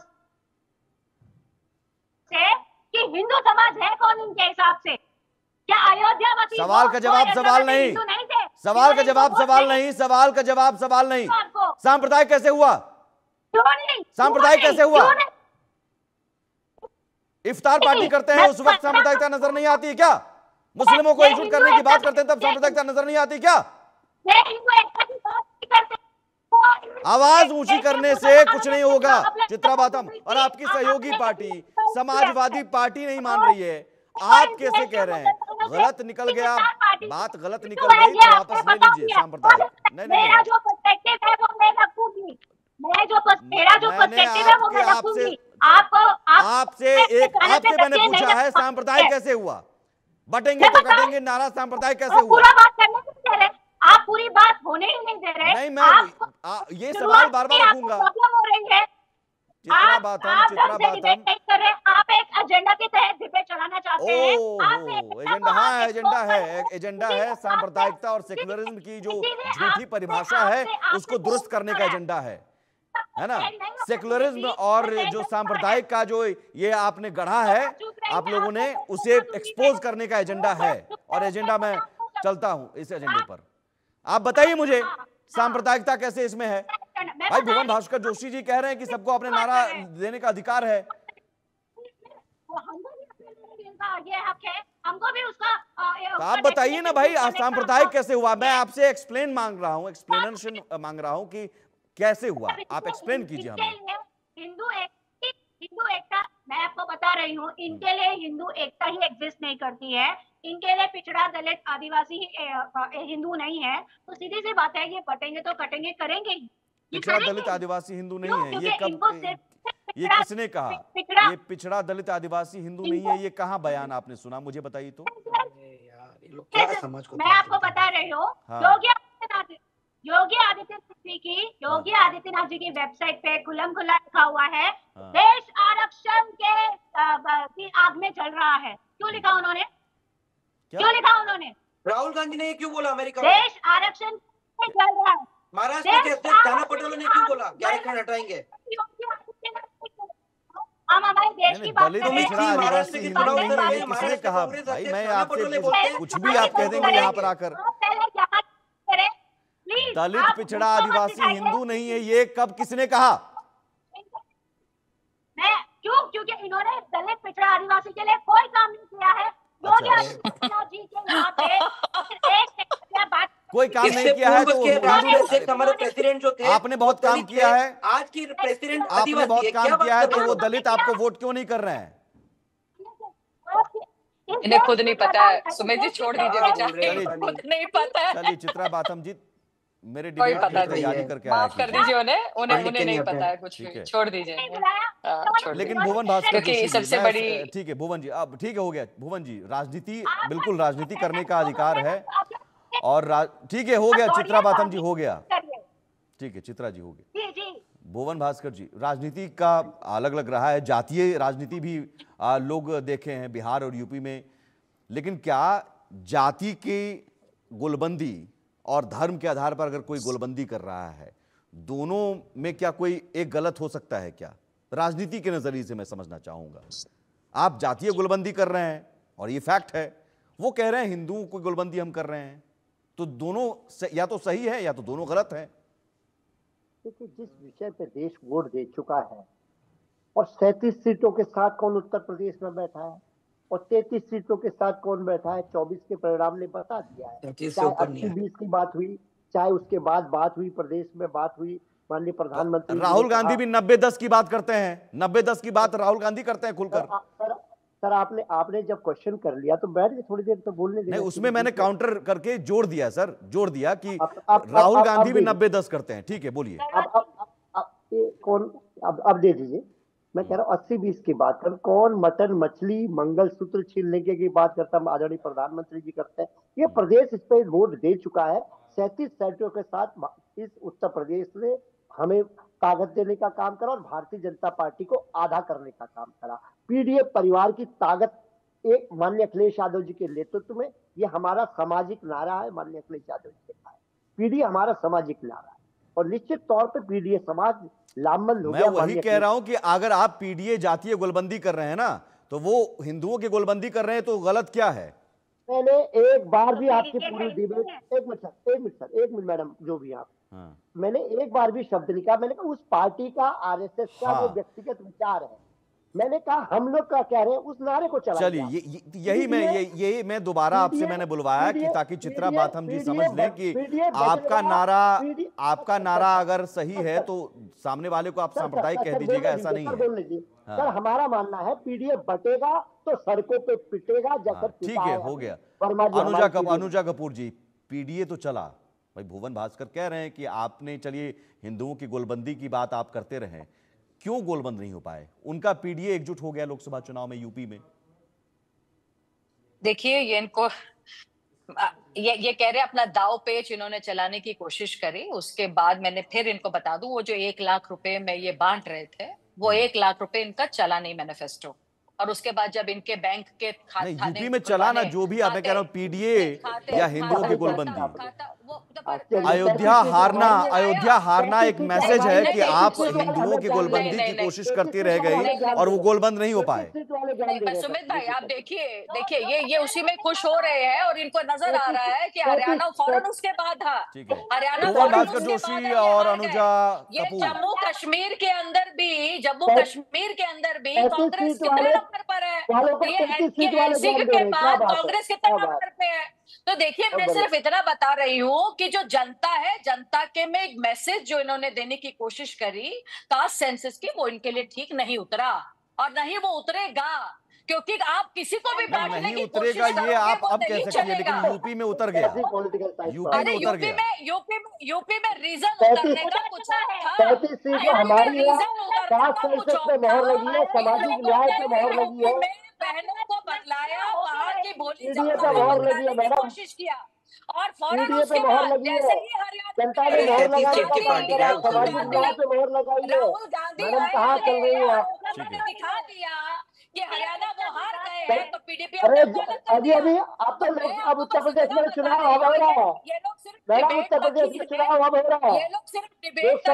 से कि हिंदू समाज है कौन इनके हिसाब से? क्या अयोध्यावासी सवाल का जवाब सवाल नहीं, हिंदू नहीं थे? सवाल का जवाब सवाल नहीं, सवाल का जवाब सवाल नहीं। सांप्रदायिक कैसे हुआ? क्यों नहीं? सांप्रदायिक कैसे हुआ? क्यों नहीं? इफ्तार पार्टी करते हैं उस वक्त सांप्रदायिकता नजर नहीं आती क्या? मुस्लिमों को एकजुट करने की बात करते हैं तब सांप्रदायिकता नजर नहीं आती क्या? आवाज ऊंची करने से कुछ नहीं होगा चित्रा बातम। और आपकी सहयोगी पार्टी समाजवादी पार्टी नहीं मान रही है, आप कैसे कह रहे हैं? गलत निकल गया, बात गलत निकल गई तो वापस ले लीजिए सांप्रदायिक। नहीं नहीं, मेरा जो पर्सपेक्टिव है वो मैं रखूंगी। मेरा जो पर्सपेक्टिव है वो मैं रखूंगी। आपसे मैंने पूछा है सांप्रदायिक कैसे हुआ? बटेंगे तो कटेंगे नारा सांप्रदायिक कैसे हुआ? पूरा बात करने नहीं दे रहे आप, पूरी बात होने ही नहीं दे रहे। नहीं, मैं ये सवाल बार बार रखूंगा। प्रॉब्लम हो रही है। चित्रा बातम नहीं कर रहे, आप एक एजेंडा के तहत डिबेट चलाना चाहते हैं। एजेंडा, हाँ एजेंडा है सांप्रदायिकता और सेक्युलरिज्म की जो झूठी परिभाषा है उसको दुरुस्त करने का एजेंडा है ना? सेक्युलरिज्म और जो सांप्रदायिक का जो ये आपने गढ़ा है आप लोगों ने, उसे एक्सपोज करने का एजेंडा है और एजेंडा में चलता हूं इस एजेंडे पर। आप बताइए मुझे सांप्रदायिकता कैसे इसमें है? भाई भुवन भास्कर जोशी जी कह रहे हैं कि सबको अपने नारा देने का अधिकार है। ये हक है, हमको भी उसका तो आप बताइए ना भाई, सांप्रदायिक कैसे हुआ? मैं आपसे एक्सप्लेनेशन मांग रहा हूं कि कैसे हुआ, आप एक्सप्लेन कीजिए हमें। हिंदू एकता, मैं आपको बता रही हूँ, इनके लिए हिंदू एकता ही एग्जिस्ट नहीं करती है। इनके लिए पिछड़ा दलित आदिवासी हिंदू नहीं है। तो सीधी सी बात है, ये बटेंगे तो कटेंगे, करेंगे। पिछड़ा दलित आदिवासी हिंदू नहीं है, ये कब, ये किसने कहा? ये पिछड़ा दलित आदिवासी हिंदू नहीं है, ये कहाँ बयान आपने सुना? मुझे बताइए तो। मैं आपको बता रही हूँ, योगी आदित्यनाथ जी की वेबसाइट पे खुल्लम खुल्ला लिखा हुआ है, देश आरक्षण की आग में जल रहा है। क्यों लिखा उन्होंने? क्यों लिखा उन्होंने? राहुल गांधी ने क्यों बोला अमेरिका में देश आरक्षण में जल रहा है? महाराष्ट्र के अध्यक्ष नाना पटोले ने क्यों बोला कि आरक्षण हटाएंगे? हम हमारे देश की बात दलित पिछड़ा आदिवासी हिंदू नहीं है, ये किसने कहा? भाई मैं आपसे कुछ भी आप कह देंगे यहाँ पर आकर। दलित पिछड़ा आदिवासी हिंदू नहीं है, ये कब किसने कहा? क्योंकि इन्होंने दलित पिछड़ा आदिवासी के लिए कोई काम नहीं किया है। योगी आदित्यनाथ जी के यहाँ पे बात कोई काम नहीं किया है तो हमारे प्रेसिडेंट जो थे आपने बहुत काम किया है। आज की प्रेसिडेंट आपने बहुत काम किया है तो वो दलित आपको वोट क्यों नहीं कर रहे हैं? इन्हें खुद नहीं पता है। सुमित जी छोड़ दीजिए, बेचारे खुद नहीं पता है। चलिए चित्रा बातम जी, मेरे डिबेट की तैयारी करके आया, माफ कर दीजिए उन्हें नहीं पता है कुछ भी, छोड़ दीजिए। लेकिन भुवन भास्कर क्योंकि सबसे बड़ी, ठीक है भुवन जी, अब ठीक है, हो गया भुवन जी, राजनीति बिल्कुल राजनीति करने का अधिकार है और ठीक है, हो गया चित्रा बातम जी, हो गया, ठीक है चित्रा जी, हो गया। भुवन भास्कर जी, राजनीति का अलग अलग रहा है, जातीय राजनीति भी लोग देखे हैं बिहार और यूपी में, लेकिन क्या जाति की गोलबंदी और धर्म के आधार पर अगर कोई गोलबंदी कर रहा है, दोनों में क्या कोई एक गलत हो सकता है क्या? राजनीति के नजरिए से मैं समझना चाहूंगा। आप जातीय गोलबंदी कर रहे हैं और ये फैक्ट है, वो कह रहे हैं हिंदुओं को गोलबंदी हम कर रहे हैं, तो दोनों या तो सही है या तो दोनों गलत है। देखिए, जिस विषय पे देश वोट दे चुका है और 37 सीटों के साथ कौन उत्तर प्रदेश में बैठा है और 33 सीटों के साथ कौन बैठा है, 24 के परिणाम ने बता दिया है। चाहे 80-20 की बात हुई, चाहे उसके बाद बात हुई, प्रदेश में बात हुई, माननीय प्रधानमंत्री राहुल गांधी भी 90-10 की बात करते हैं, 90-10 की बात राहुल गांधी करते हैं खुलकर। सर आपने जब क्वेश्चन कर लिया तो बैठ के थोड़ी देर तो बोलने देना। नहीं, उसमें मैंने काउंटर करके जोड़ दिया सर, जोड़ दिया कि राहुल गांधी भी 90-10 करते हैं। ठीक है, बोलिए। अब दे दीजिए। मैं कह रहा हूँ 80-20 की बात कर, कौन मटन मछली मंगलसूत्र छीनने की बात करता है, आदरणीय प्रधानमंत्री जी करते हैं। ये प्रदेश इस पे वोट दे चुका है, 37 सीटों के साथ इस उत्तर प्रदेश ने हमें ताकत देने का काम करा और भारतीय जनता पार्टी को आधा करने का काम करा। पीडीए परिवार की ताकत एक माननीय अखिलेश यादव जी के नेतृत्व में, ये हमारा सामाजिक नारा है। माननीय अखिलेश यादव जी ने कहा पीडीए हमारा सामाजिक नारा है और निश्चित तौर पे पीडीए समाज लामबंद हो गया। मैं वही कह रहा हूं कि अगर आप पीडीए जातीय गोलबंदी कर रहे हैं ना, तो वो हिंदुओं की गोलबंदी कर रहे हैं, तो गलत क्या है? मैंने एक बार भी आपकी पूरी डिबेट, एक मिनट मैडम, जो भी आप, मैंने एक बार भी शब्द नहीं कहा। मैंने कहा उस पार्टी का, आरएसएस का वो व्यक्तिगत विचार है। मैंने कहा हम लोग का कह रहे हैं उस नारे को चला। चलिए, यही मैं दोबारा आपसे मैंने बुलवाया कि ताकि चित्रा बात हम जी समझ लें कि आपका नारा अगर सही है तो सामने वाले को आप सांप्रदायिक कह दीजिएगा, ऐसा नहीं है। सर हमारा मानना है पीडीए बटेगा तो सड़कों पे पिटेगा। ठीक है, हो गया। अनुजा कपूर जी, पीडीए तो चला भाई, भुवन भास्कर कह रहे हैं कि आपने, चलिए हिंदुओं की गोलबंदी की बात आप करते रहे, क्यों गोलबंद नहीं हो पाए? उनका पीडीए एकजुट हो गया लोकसभा चुनाव में यूपी में। देखिए, ये इनको ये कह रहे अपना दाव पेच इन्होंने चलाने की कोशिश करी। उसके बाद मैंने फिर इनको बता दूं, वो जो 1 लाख रुपए में ये बांट रहे थे, वो 1 लाख रुपए इनका चला नहीं मैनिफेस्टो। और उसके बाद जब इनके बैंक के खाते यूपी में चला ना, जो भी आप कह रहे हो पीडीए या हिंदुओं की गोलबंदी, अयोध्या हारना एक मैसेज है कि आप हिंदुओं की गोलबंदी की कोशिश करती रह गई और वो गोलबंद नहीं हो पाए। सुमित भाई, आप देखिए ये उसी में खुश हो रहे हैं और इनको नजर आ रहा है कि हरियाणा फौरन उसके बाद था। हरियाणा भास्कर जोशी और अनुजा कपूर, जम्मू कश्मीर के अंदर भी कांग्रेस कितने नंबर पर है, एनसी के बाद कांग्रेस कितने नंबर पे है। तो देखिए, मैं सिर्फ इतना बता रही हूँ कि जो जनता है, जनता के में एक मैसेज जो इन्होंने देने की कोशिश करी कास्ट सेंसस की, वो इनके लिए ठीक नहीं उतरा और नहीं वो उतरेगा, क्योंकि आप किसी को भी बांटने की कोशिश करोगे, ये आप अब कह सकते हैं, लेकिन यूपी में उतर गया। यूपी में रीजन उतरने का कुछ था। बहनों को बदलाया, कहा कि बोली जाने की कोशिश किया और फौरन उसके बाद जैसे ही हरियाणा राहुल गांधी ने दिखा दिया कि हरियाणा वो हार गए हैं, तो पीडीपी अभी अब उत्तर प्रदेश में चुनाव हो रहा है। ये लोग सिर्फ डिबेट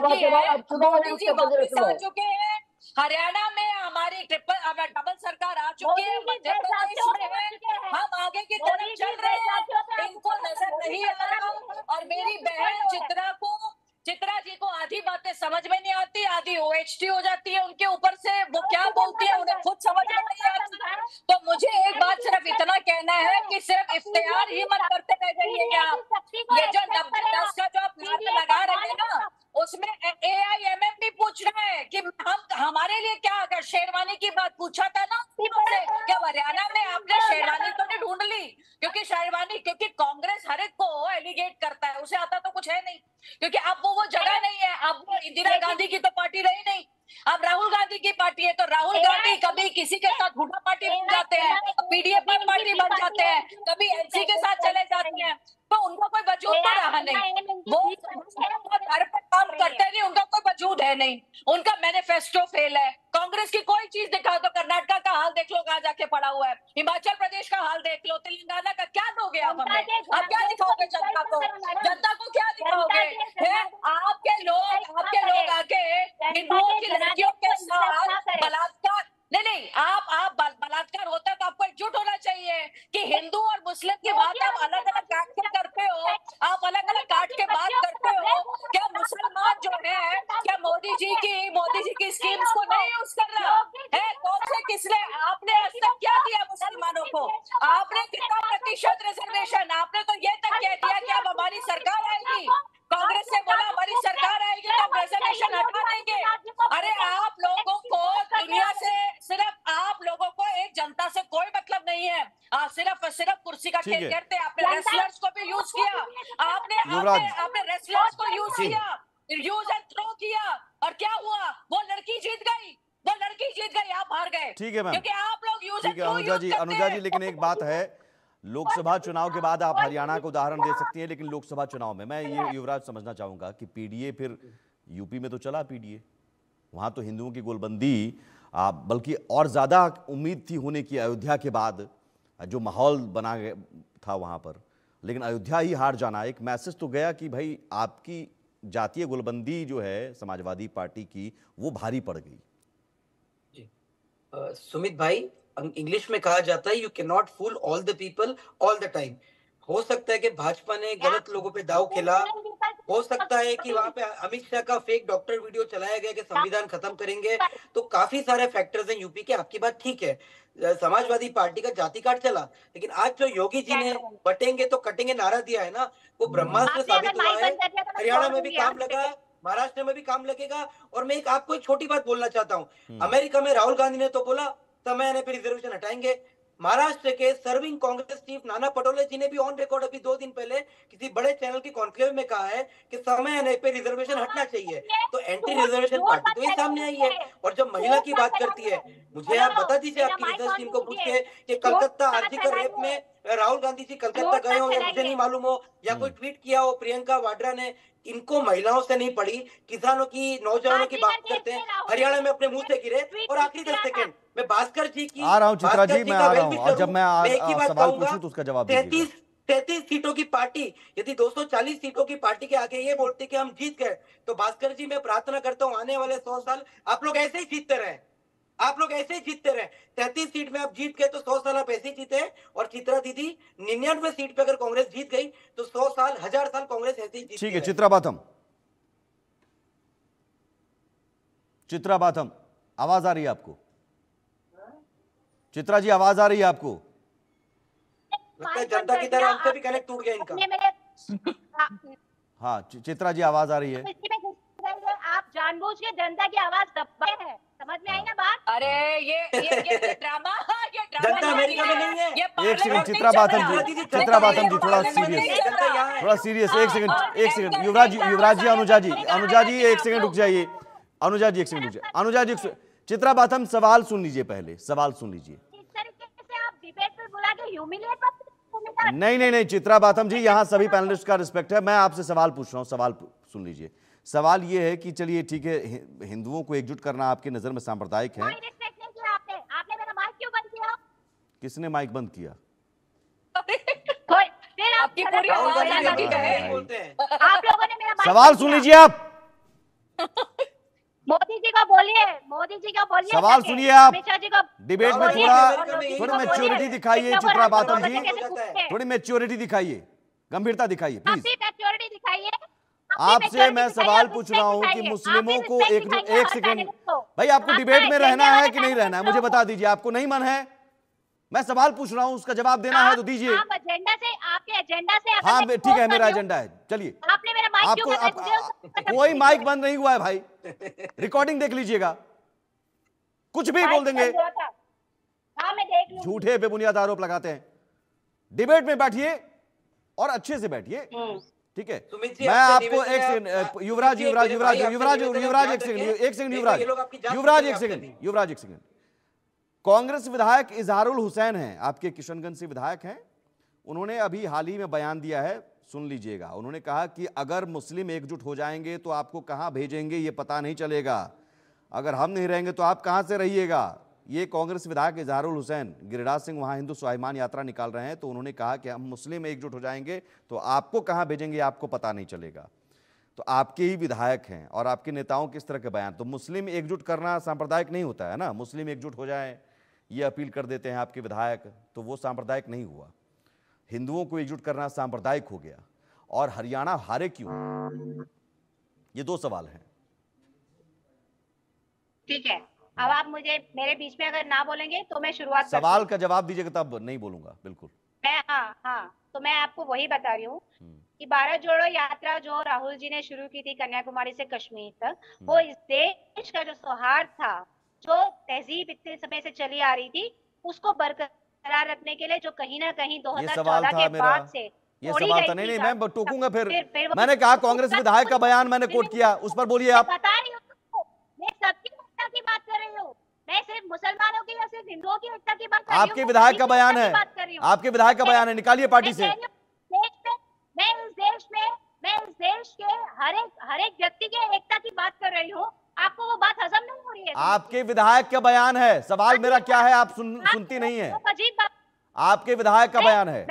आ चुके हैं। हरियाणा में हमारी डबल सरकार आ चुकी है, मध्य प्रदेश में है, हम आगे की तरफ चल रहे हैं, इनको नजर नहीं आ रहा। और मेरी बहन चित्रा जी को आधी बातें समझ में नहीं आती, आधी ओएचटी हो जाती है उनके ऊपर से, वो क्या बोलती है उन्हें खुद समझ में नहीं आती। तो मुझे एक बात सिर्फ इतना कहना है कि सिर्फ इफ्तिहार ही मत करते रह जाइएगा। ये जो 90-10 का जो आप नारा लगा रहे हैं ना, उसमें AIMM भी पूछ रहे हैं कि हमारे लिए क्या, अगर शेरवानी की बात पूछा था ना क्या हरियाणा में आपने शेरवानी तो नहीं ढूंढ ली? क्योंकि कांग्रेस हर एक को एलिगेट करता है, उसे आता तो कुछ है नहीं, क्योंकि अब वो जगह नहीं है। अब वो इंदिरा गांधी की तो पार्टी रही नहीं, अब राहुल गांधी की पार्टी है। तो राहुल गांधी कभी किसी के साथ हुड्डा पार्टी बन जाते हैं, पीडीए पार्टी बन जाते हैं, कभी एनसी के साथ चले जाते हैं, तो उनका कोई वजूद तो रहा नहीं। वो घर पे काम करते नहीं, उनका कोई वजूद है नहीं, उनका मैनिफेस्टो फेल है। कांग्रेस की कोई चीज दिखा दो, कर्नाटका का हाल देख लो, जा जाके पड़ा हुआ है। हिमाचल प्रदेश का हाल देख लो, तेलंगाना का, क्या दोगे आप हमें? आप क्या दिखाओगे जनता को? जनता को क्या दिखाओगे? आपके लोग आके हिंदुओं की लड़कियों के साथ बलात्कार, नहीं, आप बलात्कार होता है तो आपको एकजुट होना चाहिए कि हिंदू और मुस्लिम की बात आप अलग अलग काट के करते हो, आप अलग अलग काट के बात करते हो। क्या मुसलमान जो है, क्या मोदी जी की स्कीम्स को नहीं यूज कर रहा है? कौन से किसने, आपने आज तक क्या दिया मुसलमानों को? आपने कितना प्रतिशत रिजर्वेशन? आपने तो ये तक कह दिया कि अब हमारी सरकार आएगी, कांग्रेस से बोला हमारी सरकार आएगी तो हम रिजर्वेशन हटा देंगे। अरे आप लोगों को दुनिया से, सिर्फ आप लोगों को एक जनता से कोई मतलब नहीं है। सिर्फ कुर्सी का खेल खेलते। आपने रेसलर्स को भी यूज किया, आपने रेसलर्स को यूज किया, यूज एंड थ्रो किया, और क्या हुआ? वो लड़की जीत गई, आप हार गए। ठीक है मैम, क्योंकि आप लोग use and throw Anuja ji, लेकिन एक बात है, लोकसभा चुनाव के बाद आप हरियाणा का उदाहरण दे सकती हैं, लेकिन लोकसभा चुनाव में मैं ये युवराज समझना चाहूंगा कि पीडीए, फिर यूपी में तो चला पीडीए, वहां तो हिंदुओं की गोलबंदी, बल्कि और ज्यादा उम्मीद थी होने की अयोध्या के बाद, जो माहौल बना था वहां पर, लेकिन अयोध्या ही हार जाना, एक मैसेज तो गया कि भाई आपकी जातीय गोलबंदी जो है समाजवादी पार्टी की, वो भारी पड़ गई। सुमित भाई, इंग्लिश में कहा जाता है you can not fool all the people all the time. हो सकता है कि भाजपा ने गलत लोगों पे दाव खेला, हो सकता है कि वहां पे अमित शाह का फेक डॉक्टर वीडियो चलाया गया कि संविधान खत्म करेंगे, तो काफी सारे फैक्टर्स हैं यूपी के। आपकी बात ठीक है, समाजवादी पार्टी का जाति कार्ड चला, लेकिन आज जो योगी जी ने बटेंगे तो कटेंगे नारा दिया है ना, वो ब्रह्मास्त्र साबित हुआ है। हरियाणा में भी काम लगा, महाराष्ट्र में भी काम लगेगा। और मैं आपको एक छोटी बात बोलना चाहता हूँ, अमेरिका में राहुल गांधी ने तो बोला समय आने पे रिजर्वेशन हटाएंगे। महाराष्ट्र के सर्विंग कांग्रेस चीफ नाना पटोले जी ने भी ऑन रिकॉर्ड अभी 2 दिन पहले किसी बड़े चैनल की कॉन्क्लेव में कहा है कि समय आने पे रिजर्वेशन हटना चाहिए। तो एंटी रिजर्वेशन पार्टी तो ये सामने आई है। और जब महिला की बात करती है, मुझे आप बता दीजिए आपकी रिसर्च टीम को पूछ के कि कलकत्ता आर्थिक रेप में राहुल गांधी जी कलकत्ता गए हो या मुझे नहीं मालूम हो, या कोई ट्वीट किया हो प्रियंका वाड्रा ने, इनको महिलाओं से नहीं पड़ी, किसानों की, नौजवानों की बात करते हैं, हरियाणा में अपने मुंह से गिरे। और आखिरी 10 सेकंड मैं भास्कर जी की, आ रहा हूं चित्रा जी, मैं आ रहा हूं, और जब मैं सवाल कहूंगा, पूछूं तो उसका जवाब दीजिए। 33 सीटों की पार्टी, यदि 240 सीटों की पार्टी के आगे ये बोलते कि हम जीत गए, तो भास्कर जी मैं प्रार्थना करता हूं आने वाले 100 साल आप लोग ऐसे ही जीतते रहे, आप लोग ऐसे ही जीतते रहे। 33 सीट में आप जीत गए तो 100 साल आप ऐसे ही जीते। और चित्रा दीदी 99 सीट पे अगर कांग्रेस जीत गई तो 100 साल 1000 साल कांग्रेस ऐसे ही जीतती। ठीक है चित्रा बाथम, आवाज आ रही है आपको? चित्रा जी आवाज आ रही है आपको? लगता है जनता की तरह हमसे भी कनेक्ट टूट गया इनका। हाँ चित्रा जी आवाज आ रही है? आप जानबूझ के जनता की आवाज दबाए हैं, समझ में आई ना बात? अरे ये ड्रामा, जनता अमेरिका में नहीं है। एक सेकंड चित्रा बाथम जी, थोड़ा सीरियस, एक सेकंड युवराज जी, अनुजा जी एक सेकंड रुक जाइए, अनुजा जी चित्रा बाथम सवाल सुन लीजिए, पहले सवाल सुन लीजिए। इस तरीके से आप डिबेट पे बुला के ह्यूमिलिएट मत। नहीं चित्रा बाथम जी, यहाँ सभी पैनलिस्ट का रिस्पेक्ट है, मैं आपसे सवाल पूछ रहा हूँ, सवाल सुन लीजिए। सवाल ये है कि चलिए ठीक है, हिंदुओं को एकजुट करना आपकी नजर में सांप्रदायिक है। आपने मेरा माइक क्यों बंद किया? किसने माइक बंद किया? आपकी पूरी आप लोगों ने मेरा माइक, सवाल सुन लीजिए आप। मोदी जी को बोलिए, सवाल सुनिए आप। जी को डिबेट में थोड़ी मैच्योरिटी दिखाइए चित्रा बाथम जी, थोड़ी मैच्योरिटी दिखाइए, गंभीरता दिखाइए प्लीज। मैच्योरिटी दिखाइए। आपसे मैं सवाल पूछ रहा हूं कि मुस्लिमों को एक सेकंड भाई, आपको डिबेट में रहना है कि नहीं रहना है मुझे बता दीजिए। आपको नहीं मन है, मैं सवाल पूछ रहा हूं, उसका जवाब देना है तो दीजिए। आपके एजेंडा से हाँ ठीक है, मेरा एजेंडा है, चलिए। आपने मेरा माइक क्यों बंद किया? कोई माइक बंद नहीं हुआ है भाई, रिकॉर्डिंग देख लीजिएगा, कुछ भी बोल देंगे, हाँ मैं देख लूंगी। झूठे बेबुनियाद आरोप लगाते हैं। डिबेट में बैठिए और अच्छे से बैठिए, ठीक है। मैं आपको एक सेकंड, युवराज एक सेकंड, कांग्रेस विधायक इजहारुल हुसैन हैं, आपके किशनगंज से विधायक हैं, उन्होंने अभी हाल ही में बयान दिया है, सुन लीजिएगा। उन्होंने कहा कि अगर मुस्लिम एकजुट हो जाएंगे तो आपको कहां भेजेंगे ये पता नहीं चलेगा, अगर हम नहीं रहेंगे तो आप कहां से रहिएगा, ये कांग्रेस विधायक इजहारुल हुसैन गिरिराज सिंह वहां हिंदू स्वाभिमान यात्रा निकाल रहे हैं, तो उन्होंने कहा कि हम मुस्लिम एकजुट हो जाएंगे तो आपको कहां भेजेंगे आपको पता नहीं चलेगा। तो आपके ही विधायक हैं और आपके नेताओं किस तरह के बयान, तो मुस्लिम एकजुट करना सांप्रदायिक नहीं होता है ना, मुस्लिम एकजुट हो जाए ये अपील कर देते हैं आपके विधायक, तो वो सांप्रदायिक नहीं हुआ। हिंदुओं को एकजुट करना सांप्रदायिक हो गया। और हरियाणा हारे क्यों, ये दो सवाल हैं। ठीक है, अब आप मुझे मेरे बीच में अगर ना बोलेंगे तो मैं शुरुआत सवाल का जवाब दीजिएगा तब नहीं बोलूंगा, बिल्कुल। मैं हाँ, तो मैं आपको वही बता रही हूँ कि भारत जोड़ो यात्रा जो राहुल जी ने शुरू की थी कन्याकुमारी से कश्मीर तक, वो इस देश का जो सौहार्द था, जो तहजीब इतने समय से चली आ रही थी, उसको बरकरार रखने के लिए जो कहीं ना कहीं 2014 के बाद से ये सवाल था। नहीं मैं टोकूंगा फिर मैंने कहा कांग्रेस विधायक का बयान मैंने कोट किया, उस पर बोलिए आप। बता रही हूँ, मैं सबकी एकता की बात कर रही हूँ, मैं सिर्फ मुसलमानों की या सिर्फ हिंदुओं की एकता की बात कर रही हूँ। आपके विधायक का बयान है, आपके विधायक का बयान है, निकालिए पार्टी से। मैं इस देश के हर एक व्यक्ति की एकता की बात कर रही हूँ, आपको वो बात हजम नहीं हो रही है। आपके विधायक का बयान है, सवाल मेरा क्या है आप सुनती नहीं है। अजीब बात, आपके विधायक का बयान है।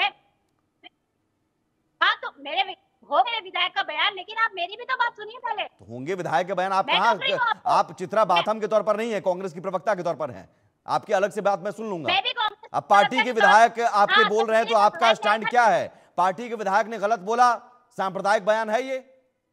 हाँ तो मेरे विधायक का बयान, लेकिन आप मेरी भी तो बात सुनिए पहले। तो होंगे विधायक के बयान, आप कहाँ, आप चित्रा बाथम के तौर पर नहीं है, कांग्रेस की प्रवक्ता के तौर पर हैं। आपकी अलग से बात मैं सुन लूंगा। अब पार्टी के विधायक आपके बोल रहे हैं तो आपका स्टैंड क्या है? पार्टी के विधायक ने गलत बोला, सांप्रदायिक बयान है ये?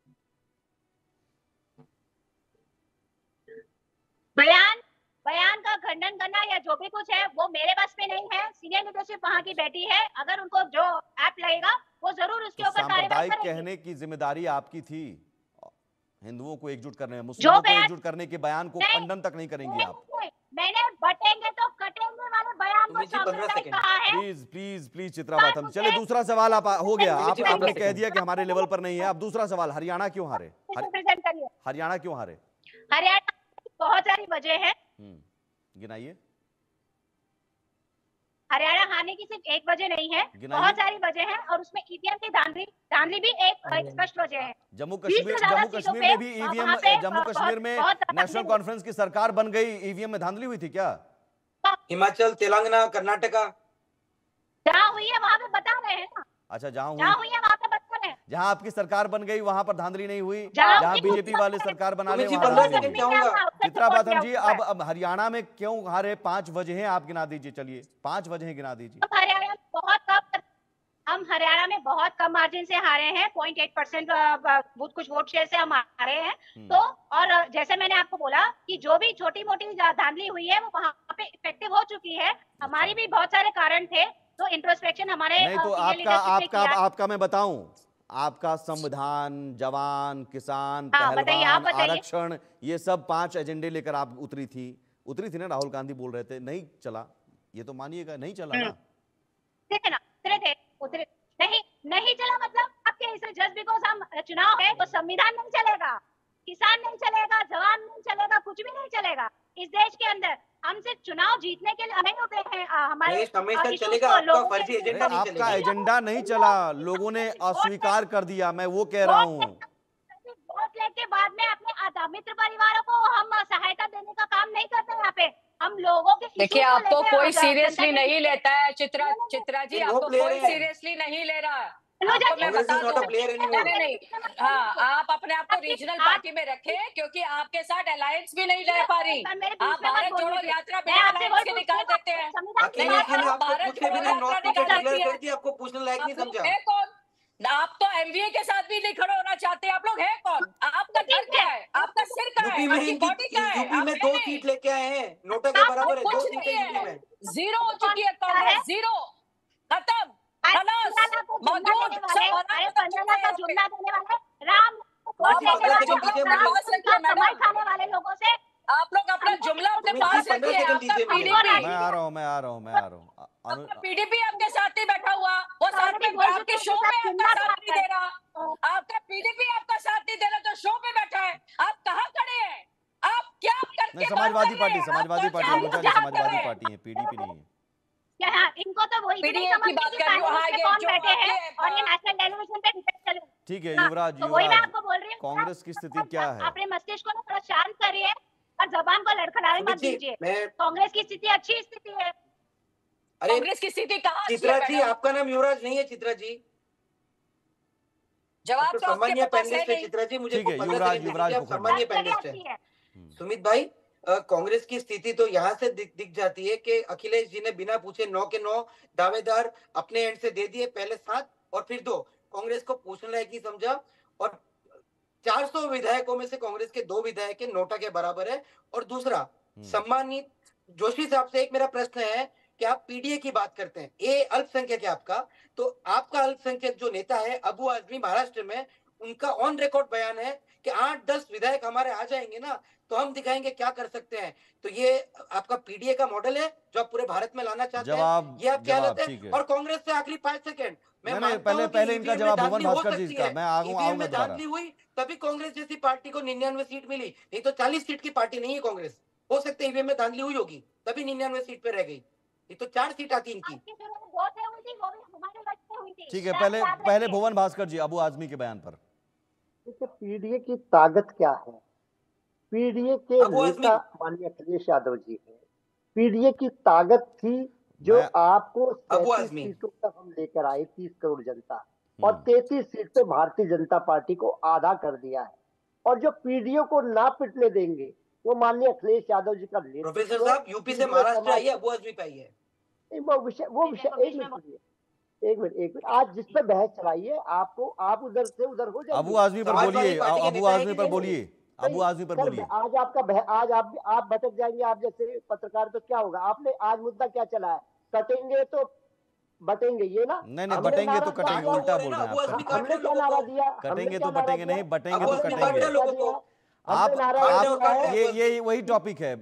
बयान का खंडन करना या जो भी कुछ है वो मेरे बस में नहीं है। सीनियर लीडरशिप वहाँ की बैठी है, अगर उनको जो ऐप लगेगा वो जरूर उसके ऊपर सांप्रदायिक कहने की जिम्मेदारी आपकी थी, हिंदुओं को एकजुट करने में, मुस्लिमों को एकजुट करने के बयान को खंडन तक नहीं करेंगी आप। मैंने बटेंगे तो कटेंगे वाले बयान को सांप्रदायिक कहा है। Please please please Chitra Batham, चले दूसरा सवाल आप हो गया, आपने कह दिया कि हमारे लेवल पर नहीं है। अब दूसरा सवाल, हरियाणा क्यों हारे? हरियाणा क्यों हारे? हरियाणा बहुत सारी वजह है, गिनाइए। हरियाणा हारने की सिर्फ एक वजह नहीं है, बहुत सारी वजह है, और उसमें ईवीएम की धांधली भी एक स्पष्ट वजह है। जम्मू कश्मीर में भी ईवीएम, जम्मू कश्मीर में नेशनल कॉन्फ्रेंस की सरकार बन गई, ईवीएम में धांधली हुई थी क्या? हिमाचल, तेलंगाना, कर्नाटका, जहाँ हुई है वहाँ पे बता रहे हैं ना। अच्छा, जहाँ हुई है वहाँ पे बता रहे हैं। जहाँ आपकी सरकार बन गई वहां पर धांधली नहीं हुई, जहाँ बीजेपी वाले सरकार बना ले चित्रा बाथम जी, अब हरियाणा में क्यों हारे? 5 वजहें आप गिना दीजिए, चलिए 5 वजहें गिना दीजिए। हम हरियाणा में बहुत कम मार्जिन से हारे हैं, 0.8% कुछ वोट शेयर से हम हारे हैं। तो और जैसे मैंने आपको बोला कि जो भी छोटी मोटी धांधली हुई है वो वहाँ पे इफेक्टिव हो चुकी है। हमारी भी बहुत सारे कारण थे, तो इंट्रोस्पेक्शन हमारे नहीं, तो आपका मैं बताऊं, आपका संविधान, जवान, किसान, पहलवान, आरक्षण, ये सब 5 एजेंडे लेकर आप उतरी थी ना। राहुल गांधी बोल रहे थे नहीं चला, ये तो मानिएगा नहीं चला ना। ठीक है ना, उतरे नहीं चला, मतलब आपके इसे जस्ट बिकॉज हम चुनाव है तो संविधान नहीं चलेगा, किसान नहीं चलेगा, जवान नहीं चलेगा, कुछ भी नहीं चलेगा इस देश के अंदर। हम सिर्फ चुनाव जीतने के लिए नहीं उतरे हैं। हमारे चलेगा, आपका फर्जी एजेंडा नहीं चलेगा। आपका एजेंडा नहीं चला, लोगों ने अस्वीकार कर दिया, मैं वो कह रहा हूँ। वोट लेके बाद में अपने मित्र परिवारों को हम सहायता देने का काम नहीं करते यहाँ पे। हम लोगों के देखिए, आपको कोई सीरियसली नहीं लेता है चित्रा जी, आपको कोई सीरियसली नहीं ले रहा। आपको मैं बता दूं, नहीं, हाँ, आप अपने आप को रीजनल पार्टी में रखें, क्योंकि आपके साथ अलायंस भी नहीं रह पा रही। आप भारत जोड़ो यात्रा बिना अलायंस के निकाल देते हैं। आपको पूछने लायक नहीं समझा। आप तो एमवीए के साथ भी नहीं खड़े होना चाहते। आप लोग हैं कौन? आपका घर क्या है? आपका सिर क्या है? आपकी बॉडी क्या है? यूपी में 2 सीट लेके आए हैं, नोटा के बराबर है, 2 सीटें यूपी में। 0 हो चुकी है कांग्रेस, 0 खत्म, मौजूद खाने वाले लोगों से आप लोग अपना जुमला अपने पास रखिए। मैं आ रहा हूँ। पीडीपी आपके साथ ही बैठा हुआ, वो साथ में आपके शो में आपका साथ नहीं दे रहा। आपका पीडीपी आपका साथ नहीं दे रहा तो शो पे बैठा है। आप कहाँ खड़े हैं? आप क्या करके? समाजवादी पार्टी समाजवादी पार्टी है, पीडीपी नहीं है। इनको तो वही की बात कर रही हूँ, बैठे हैं और ये नेशनल टेलीविजन पे डिबेट चले। ठीक है युवराज, तो वही मैं आपको बोल रही हूँ, कांग्रेस की स्थिति क्या है? अपने मस्तिष्क को थोड़ा शांत करिए। और जबान को लड़खड़ाने मत सुमित जी, दीजिए। मैं कांग्रेस की स्थिति अच्छी स्थिति है। अरे कांग्रेस की स्थिति कहाँ अच्छी है चित्रा जी, मैडम? आपका नाम युवराज नहीं है चित्रा जी? जवाब तो तो आपके सामान्य पास है पैनलिस्ट है नहीं। चित्रा जी, मुझे ठीक है, 15 युवराज सेकंड युवराज दीजिए, आप को करना। सामान्य सब जगह पैनलिस्ट अच्छी है। है। सुमित भाई, कांग्रेस की स्थिति तो यहाँ से दिख जाती है कि अखिलेश जी ने बिना पूछे 9 के 9 दावेदार अपने एंड से दे दिए, पहले 7 और फिर 2। कांग्रेस को पूछने लायक ही समझा, और 400 विधायकों में से कांग्रेस के 2 विधायक के नोटा के बराबर है। और दूसरा, सम्मानित जोशी साहब से एक मेरा प्रश्न है कि आप पीडीए की बात करते हैं, ये अल्पसंख्यक है आपका, तो आपका अल्पसंख्यक जो नेता है अबू आजमी महाराष्ट्र में, उनका ऑन रिकॉर्ड बयान है कि 8-10 विधायक हमारे आ जाएंगे ना तो हम दिखाएंगे क्या कर सकते हैं। तो ये आपका पीडीए का मॉडल है जो आप पूरे भारत में लाना चाहते हैं, ये आपकी हालत है। ठीक है। और कांग्रेस से आखिरी 5 सेकंड, मैं नहीं, मानता पहले हूं कि पहले इनका ईवीएम में जवाब भुवन धांधली हो भास्कर जी सकती का, है। मैं आऊंगा ईवीएम में दोबारा। धांधली हुई तभी कांग्रेस जैसी पार्टी को 99 सीट मिली, नहीं तो 40 सीट की पार्टी नहीं है कांग्रेस। हो सकता है ईवीएम में धांधली हुई होगी तभी 99 सीट पे रह गई, ये तो 4 सीट आती इनकी। आपकी जो वोट है हुई थी वो भी हमारे वक्त से हुई थी। ठीक है, आप पहले याद पहले रखिए। भुवन भास्कर जी अबू आजमी के बयान पर। देखिए पीडीए की ताकत क्या है। पीडीए के अबू आजमी, नेता माननीय अखिलेश यादव जी है। पीडीए की ताकत थी जो मैं आपको अबू 37 आजमी, सीटों तक हम लेकर आए, 30 करोड़ जनता, और 33 सीट पे भारतीय जनता पार्टी को आधा कर दिया है। और जो पीडीए को ना पिटने देंगे वो माननीय अखिलेश यादव जी का प्रोफेसर नेतृत्व, साहब यूपी से पीडीए महाराष्ट्र समाज आइए, अबू आजमी पे आइए। वो विषय एक मिनट सुनिए, एक मिनट आज जिस पे बहस चलाइए आपको, आप उधर से उधर हो जाइए। अबू आजमी पर समाजवादी बोलिए, पार्टी के अबू नेता है आजमी कि पर नहीं? बोलिए, अबू आजमी पर सर, बोलिए। आज आज आप भटक जाएंगे, आप जैसे पत्रकार, तो क्या होगा। आपने आज मुद्दा क्या चला है, कटेंगे तो बटेंगे, ये ना। नहीं हमने बटेंगे नारा तो क्या कटेंगे, दिया? उल्टा बोल रहे हैं अबू आजमी आप। काट हमने रहे क्या लोगों नारा को। दिया? कटेंगे तो क्या नारा बटेंगे दिया? नहीं, बटेंगे अबू तो आजमी काट कटेंगे। रहे लोगों को। आप हमने नारा आप दिया है। ये वही टॉपिक है।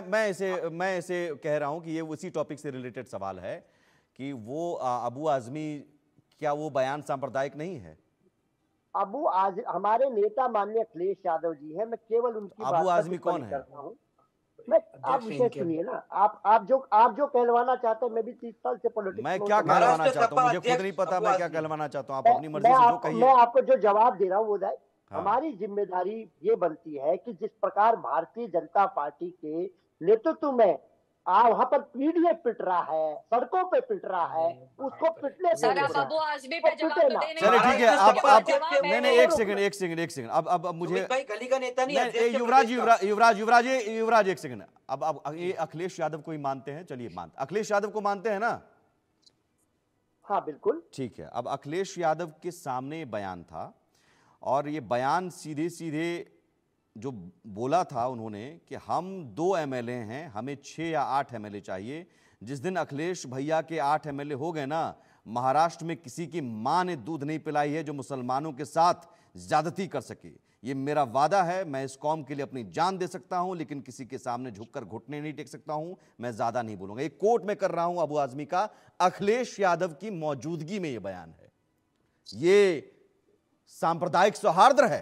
मैं इसे कह रहा हूं कि ये उसी टॉपिक से रिलेटेड सवाल है कि वो अबू आजमी, क्या वो बयान सांप्रदायिक नहीं है? अबू आज हमारे नेता माननीय अखिलेश यादव जी है, मैं केवल उनकी बात अबू पर आजमी टिप्पणी कौन है? करता हूं। मैं आप विषय सुनिए ना, आप जो कहलवाना चाहते हैं, मैं भी 30 साल से पॉलिटिक्स मैं में क्या हूं, कहलवाना महाराष्ट्र चाहता हूँ सपा मुझे खुद अध्यक्ष नहीं पता अबू मैं क्या आजमी। कहलवाना चाहता हूँ। आप अपनी मर्जी से जो कहिए। मैं आपको जो जवाब दे रहा हूँ वो जाए। हाँ। हमारी जिम्मेदारी ये बनती है कि जिस प्रकार भारतीय जनता पार्टी के नेतृत्व में वहां पर पीडीए पिट रहा है, सड़कों पे पिट रहा है, उसको पिटने से सर आप रोकना अबू है। आजमी पे वो जवाब पिटे तो ना। दे नहीं चलिए रहे ठीक है, हैं। अब आपके अब पास जवाब है नहीं नहीं। एक सेकंड अब मुझे सुमित भाई गली का नेता नहीं, नहीं, अध्यक्ष है युवराज प्रदेश का। युवराज एक सेकंड। अब ये अखिलेश यादव को ही मानते हैं, चलिए अखिलेश यादव को मानते हैं ना? हाँ बिल्कुल ठीक है। अब अखिलेश यादव के सामने बयान था और ये बयान सीधे सीधे जो बोला था उन्होंने कि हम 2 एमएलए हैं, हमें 6 या 8 एमएलए चाहिए। जिस दिन अखिलेश भैया के 8 एमएलए हो गए ना, महाराष्ट्र में किसी की मां ने दूध नहीं पिलाई है जो मुसलमानों के साथ ज्यादती कर सके। ये मेरा वादा है, मैं इस कौम के लिए अपनी जान दे सकता हूं, लेकिन किसी के सामने झुककर घुटने नहीं टेक सकता हूं। मैं ज्यादा नहीं बोलूंगा। एक कोट में कर रहा हूं अबू आजमी का, अखिलेश यादव की मौजूदगी में यह बयान है। ये सांप्रदायिक सौहार्द है।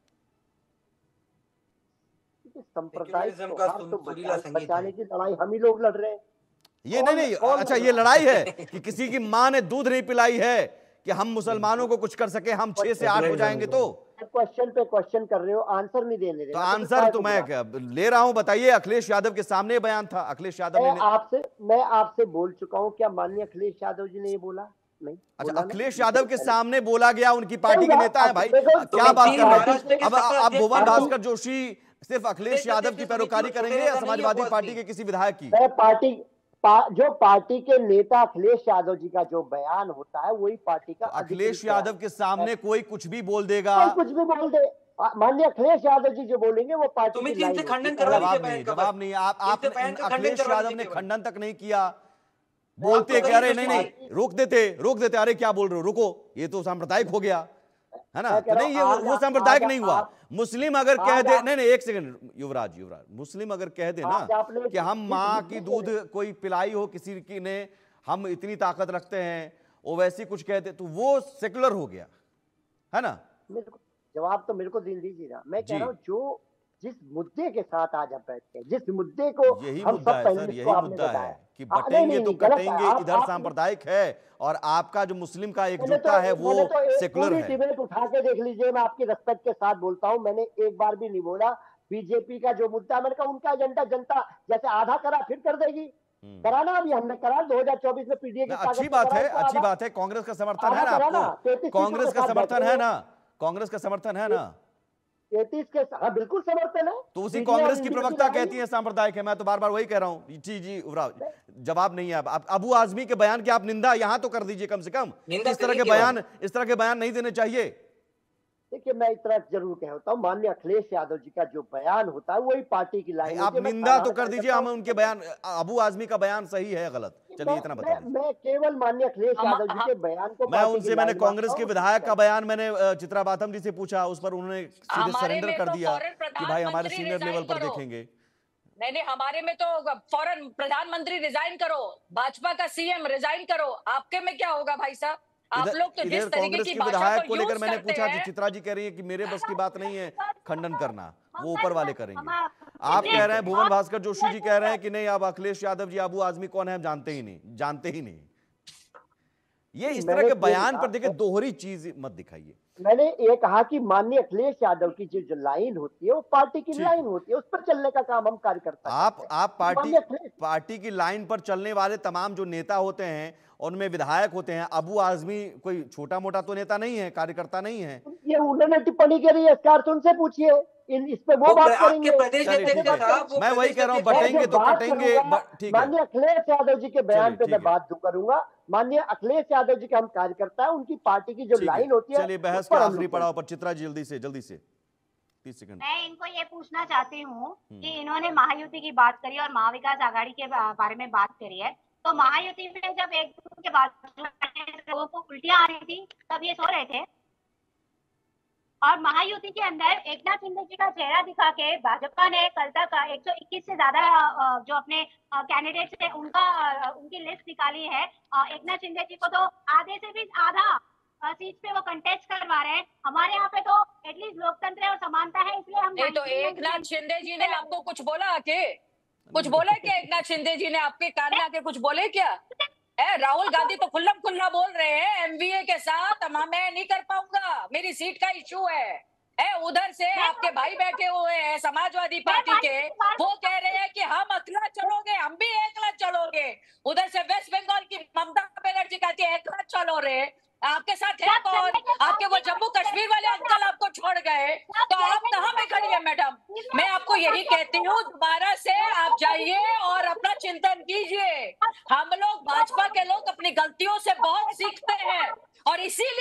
सांप्रदायिक सेक्युलरिज्म का सौहार्द तो सुरीला संगीत बचाने है। की लड़ाई हम ही लोग लड़ रहे हैं। ये नहीं अच्छा, ये लड़ाई है कि किसी की मां ने दूध नहीं पिलाई है कि हम मुसलमानों को कुछ कर सके, हम 6 से 8 हो जाएंगे। तो क्वेश्चन पे क्वेश्चन कर रहे हो, आंसर नहीं देने तो आंसर तो मैं ले रहा हूं। बताइए, अखिलेश यादव के सामने बयान था। अखिलेश यादव ने मैं आपसे बोल चुका हूं, क्या माननीय अखिलेश यादव जी ने ये बोला? नहीं। अच्छा, अखिलेश यादव के सामने बोला गया, उनकी पार्टी के नेता है भाई, क्या बात कर रहे हैं? अब भुवन भास्कर जोशी सिर्फ अखिलेश यादव की पैरोकारी करेंगे या समाजवादी पार्टी के किसी विधायक की? जो पार्टी के नेता अखिलेश यादव जी का जो बयान होता है वही पार्टी का। अखिलेश यादव के सामने कोई कुछ भी बोल देगा, कुछ भी बोल दे, माननीय अखिलेश यादव जी जो बोलेंगे वो पार्टी तुम की इनसे लाइन खंडन होती है। करवा जवाब नहीं। आप अखिलेश यादव ने खंडन तक नहीं किया, आप बोलते तो कह रहे कहीं नहीं रोक देते। अरे क्या बोल रहे हो, रुको, ये तो सांप्रदायिक हो गया है ना। तो नहीं, ये वो सांप्रदायिक नहीं हुआ। मुस्लिम अगर कह दे, नहीं एक सेकंड युवराज, मुस्लिम अगर कह दे ना कि हम माँ की दूध कोई पिलाई हो किसी की ने, हम इतनी ताकत रखते हैं, वो वैसी कुछ कहते तो वो सेकुलर हो गया है ना। जवाब तो मेरे को दे दीजिए ना। मैं कह रहा हूँ जो जिस मुद्दे के साथ आज हम बैठते हैं, जिस मुद्दे को यही हम मुद्दा सब है सर, यही मुद्दा है कि बटेंगे तो कटेंगे। इधर सांप्रदायिक है और आपका जो मुस्लिम का एकजुटता है वो सेकुलर है। डिबेट उठा के देख लीजिए, मैं आपकी रिस्पेक्ट के साथ बोलता हूं, मैंने एक बार भी नहीं बोला बीजेपी का जो मुद्दा, मैंने कहा उनका एजेंडा जनता जैसे आधा करा फिर कर देगी, कराना अभी हमने करा 2024 में पीडीए की अच्छी बात है, अच्छी बात है। कांग्रेस का समर्थन है ना आपको, कांग्रेस का समर्थन है ना, कांग्रेस का समर्थन है ना 33 के, हाँ बिल्कुल समर्थन है। तो उसी कांग्रेस की प्रवक्ता कहती है सांप्रदायिक है। मैं तो बार बार वही कह रहा हूं। जी जी उराव, जवाब नहीं है। आप अबू आजमी के बयान की आप निंदा यहां तो कर दीजिए कम से कम। इस तरह के बयान नहीं देने चाहिए। देखिए मैं इतना जरूर कहता हूँ, माननीय अखिलेश यादव जी का जो बयान होता है वही पार्टी की लाइन। आप निंदा तो कर दीजिए, हम उनके बयान, अबू आजमी का बयान सही है गलत, चलिए इतना बता दीजिए। मैं केवल माननीय अखिलेश यादव जी के बयान को, मैंने कांग्रेस के विधायक का बयान मैंने चित्रा बाथम जी से पूछा, उस पर उन्होंने सीधे सरेंडर कर दिया कि भाई हमारे सीनियर लेवल पर देखेंगे। नहीं, हमारे में तो फौरन प्रधानमंत्री रिजाइन करो, भाजपा का सीएम रिजाइन करो। आपके में क्या होगा भाई साहब? आप लोग तो जिस तरीके की विधायक को लेकर मैंने पूछा, चित्रा जी कह रही है कि मेरे बस की बात नहीं है खंडन करना, वो ऊपर वाले करेंगे। आप कह रहे हैं, भुवन भास्कर जोशी जी कह रहे हैं कि नहीं, अब अखिलेश यादव जी अबू आजमी कौन है हम जानते ही नहीं। ये इस तरह के बयान पर देखिए दोहरी चीज मत दिखाइए। मैंने ये कहा कि माननीय अखिलेश यादव की जो लाइन होती है वो पार्टी की लाइन होती है, उस पर चलने का काम हम कार्यकर्ता। आप पार्टी की लाइन पर चलने वाले तमाम जो नेता होते हैं उनमें विधायक होते हैं। अबू आजमी कोई छोटा मोटा तो नेता नहीं है, कार्यकर्ता नहीं है। ये उन्होंने टिप्पणी करी है, इसका अर्थ उनसे पूछिए, इस पे वो बात करेंगे। मैं वही कह रहा हूँ, बटेंगे तो कटेंगे। माननीय अखिलेश यादव जी के बयान पे मैं बात करूंगा। माननीय अखिलेश यादव जी के हम कार्यकर्ता है, उनकी पार्टी की जो लाइन होती है। चलिए बहस के आखिरी पड़ाव पर चित्रा जी जल्दी से 30 सेकंड। मैं इनको ये पूछना चाहती हूँ कि इन्होंने महायुति की बात करी और महाविकास आघाड़ी के बारे में बात करी है, तो महायुति में जब एक दूसरे के बाद लोगों को उल्टियां आ रही थी तब ये सो रहे थे, और महायुति के अंदर एकनाथ शिंदे जी का चेहरा दिखा के भाजपा ने कल तक 121 से ज्यादा जो अपने कैंडिडेट्स थे उनकी लिस्ट निकाली है। एकनाथ शिंदे जी को तो आधे से भी आधा सीट पे वो कंटेस्ट करवा रहे हैं। हमारे यहाँ पे तो एटलीस्ट लोकतंत्र और समानता है, इसलिए हम तो एकनाथ शिंदे जी ने आपको कुछ बोला कुछ बोले क्या? एकनाथ शिंदे जी ने आपके कान में आके कुछ बोले क्या? राहुल गांधी तो खुल्लम खुल्ला बोल रहे हैं एमवीए के साथ मैं नहीं कर पाऊंगा, मेरी सीट का इश्यू है। उधर से आपके भाई बैठे हुए हैं समाजवादी पार्टी के, वो कह रहे हैं कि हम अकेला चलोगे, हम भी एकला चलोगे। उधर से वेस्ट बंगाल की ममता बनर्जी कहती है एकला चलो रे। आपके साथ है कौन? आपके वो जम्मू कश्मीर वाले अंकल आपको छोड़ गए, तो आप कहाँ पे खड़ी है मैडम? मैं आपको यही कहती हूँ, दोबारा से आप जाइए और अपना चिंतन कीजिए। हम लोग भाजपा के लोग अपनी गलतियों से बहुत सीखते हैं, और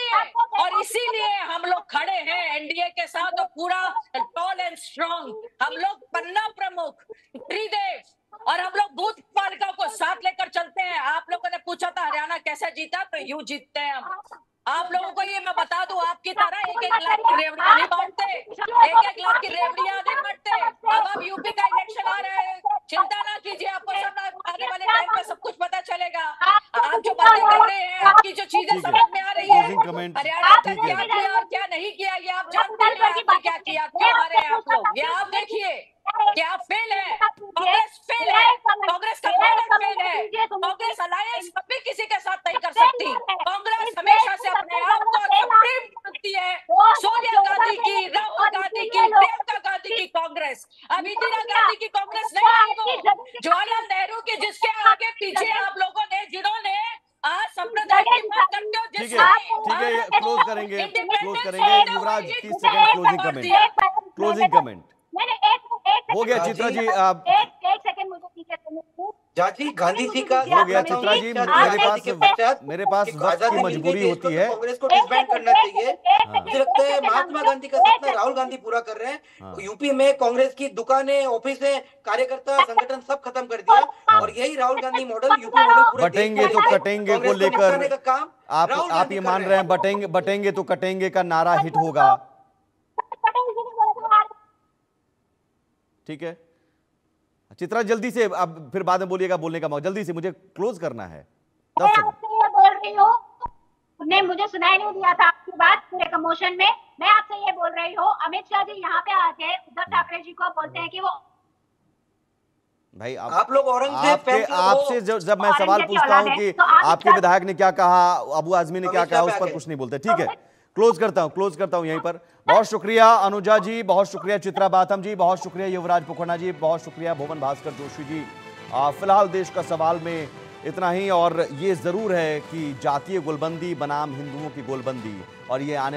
इसीलिए हम लोग खड़े हैं एनडीए के साथ, और पूरा टॉल एंड स्ट्रॉन्ग। हम लोग पन्ना प्रमुख, त्रिदेव और हम लोग बूथ पालिका को साथ लेकर चलते हैं। आप लोगों ने पूछा था हरियाणा कैसे जीता, तो यूं जीतते हैं हम। आप लोगों को ये मैं बता दूं, आपकी तरह 1-1 लाख की रेवड़ियां नहीं बांटते, 1-1 लाख की रेवड़ियां नहीं बांटते। अब यूपी का इलेक्शन आ रहा है, चिंता ना कीजिए, आपको सब आने वाले टाइम पे सब कुछ पता चलेगा। आप जो बातें कर रहे हैं, आपकी जो चीजें समझ में आ रही है, हरियाणा का क्या किया और क्या नहीं किया ये आप जानते हैं। आपने क्या किया, क्यों हारे हैं आप लोग, ये आप देखिए। क्या आप फेल है? कांग्रेस फेल है, कांग्रेस का मॉडल फेल है। कांग्रेस अलायंस कभी किसी के साथ नहीं कर सकती। कांग्रेस हमेशा से अपने आप को सुप्रीम मानती है। सोनिया गांधी की, राहुल गांधी की, प्रियंका गांधी की कांग्रेस। अब इंदिरा गांधी की कांग्रेस नहीं आई, वो जवाहरलाल नेहरू की, जिसके आगे पीछे आप लोगों ने, जिन्होंने आज संप्रदाय की बात करते हो, ठीक है, क्लोज करेंगे युवराज 30 सेकंड क्लोजिंग कमेंट हो गया। चित्रा जी आप एक सेकंड मुझे कीजिए। जाजी गांधी जी का हो गया। चित्रा जी मेरे पास वक्त की मजबूरी होती है, कांग्रेस को डिसबैंड करना चाहिए। मुझे लगता है महात्मा गांधी का सपना राहुल गांधी पूरा कर रहे हैं। यूपी में कांग्रेस की दुकानें, ऑफिसें, कार्यकर्ता संगठन सब खत्म कर दिया, और यही Rahul Gandhi model, UP model पूरे बटेंगे तो कटेंगे को लेकर आप ये मान रहे हैं, बटेंगे तो कटेंगे का नारा हिट होगा। ठीक है चित्रा, जल्दी से, अब फिर बाद में बोलिएगा, बोलने का मौका, जल्दी से, मुझे क्लोज करना है। 10 सेकंड बोल रही हूँ, ने मुझे सुनाई नहीं दिया था आपकी बात पूरे कमोशन में। मैं आपसे ये बोल रही हूँ, अमित शाह जी यहाँ पे आके उद्धव ठाकरे जी को बोलते हैं कि वो भाई आप लोग आपसे जब मैं सवाल पूछता हूं कि आपके विधायक ने क्या कहा, अबू आजमी ने क्या कहा, उस पर कुछ नहीं बोलते। ठीक है, क्लोज करता हूं यहीं पर। बहुत शुक्रिया अनुजा जी, बहुत शुक्रिया चित्रा बाथम जी, बहुत शुक्रिया युवराज पोखन्ना जी, बहुत शुक्रिया भुवन भास्कर जोशी जी। फिलहाल देश का सवाल में इतना ही। और ये जरूर है कि जातीय गोलबंदी बनाम हिंदुओं की गोलबंदी, और ये आने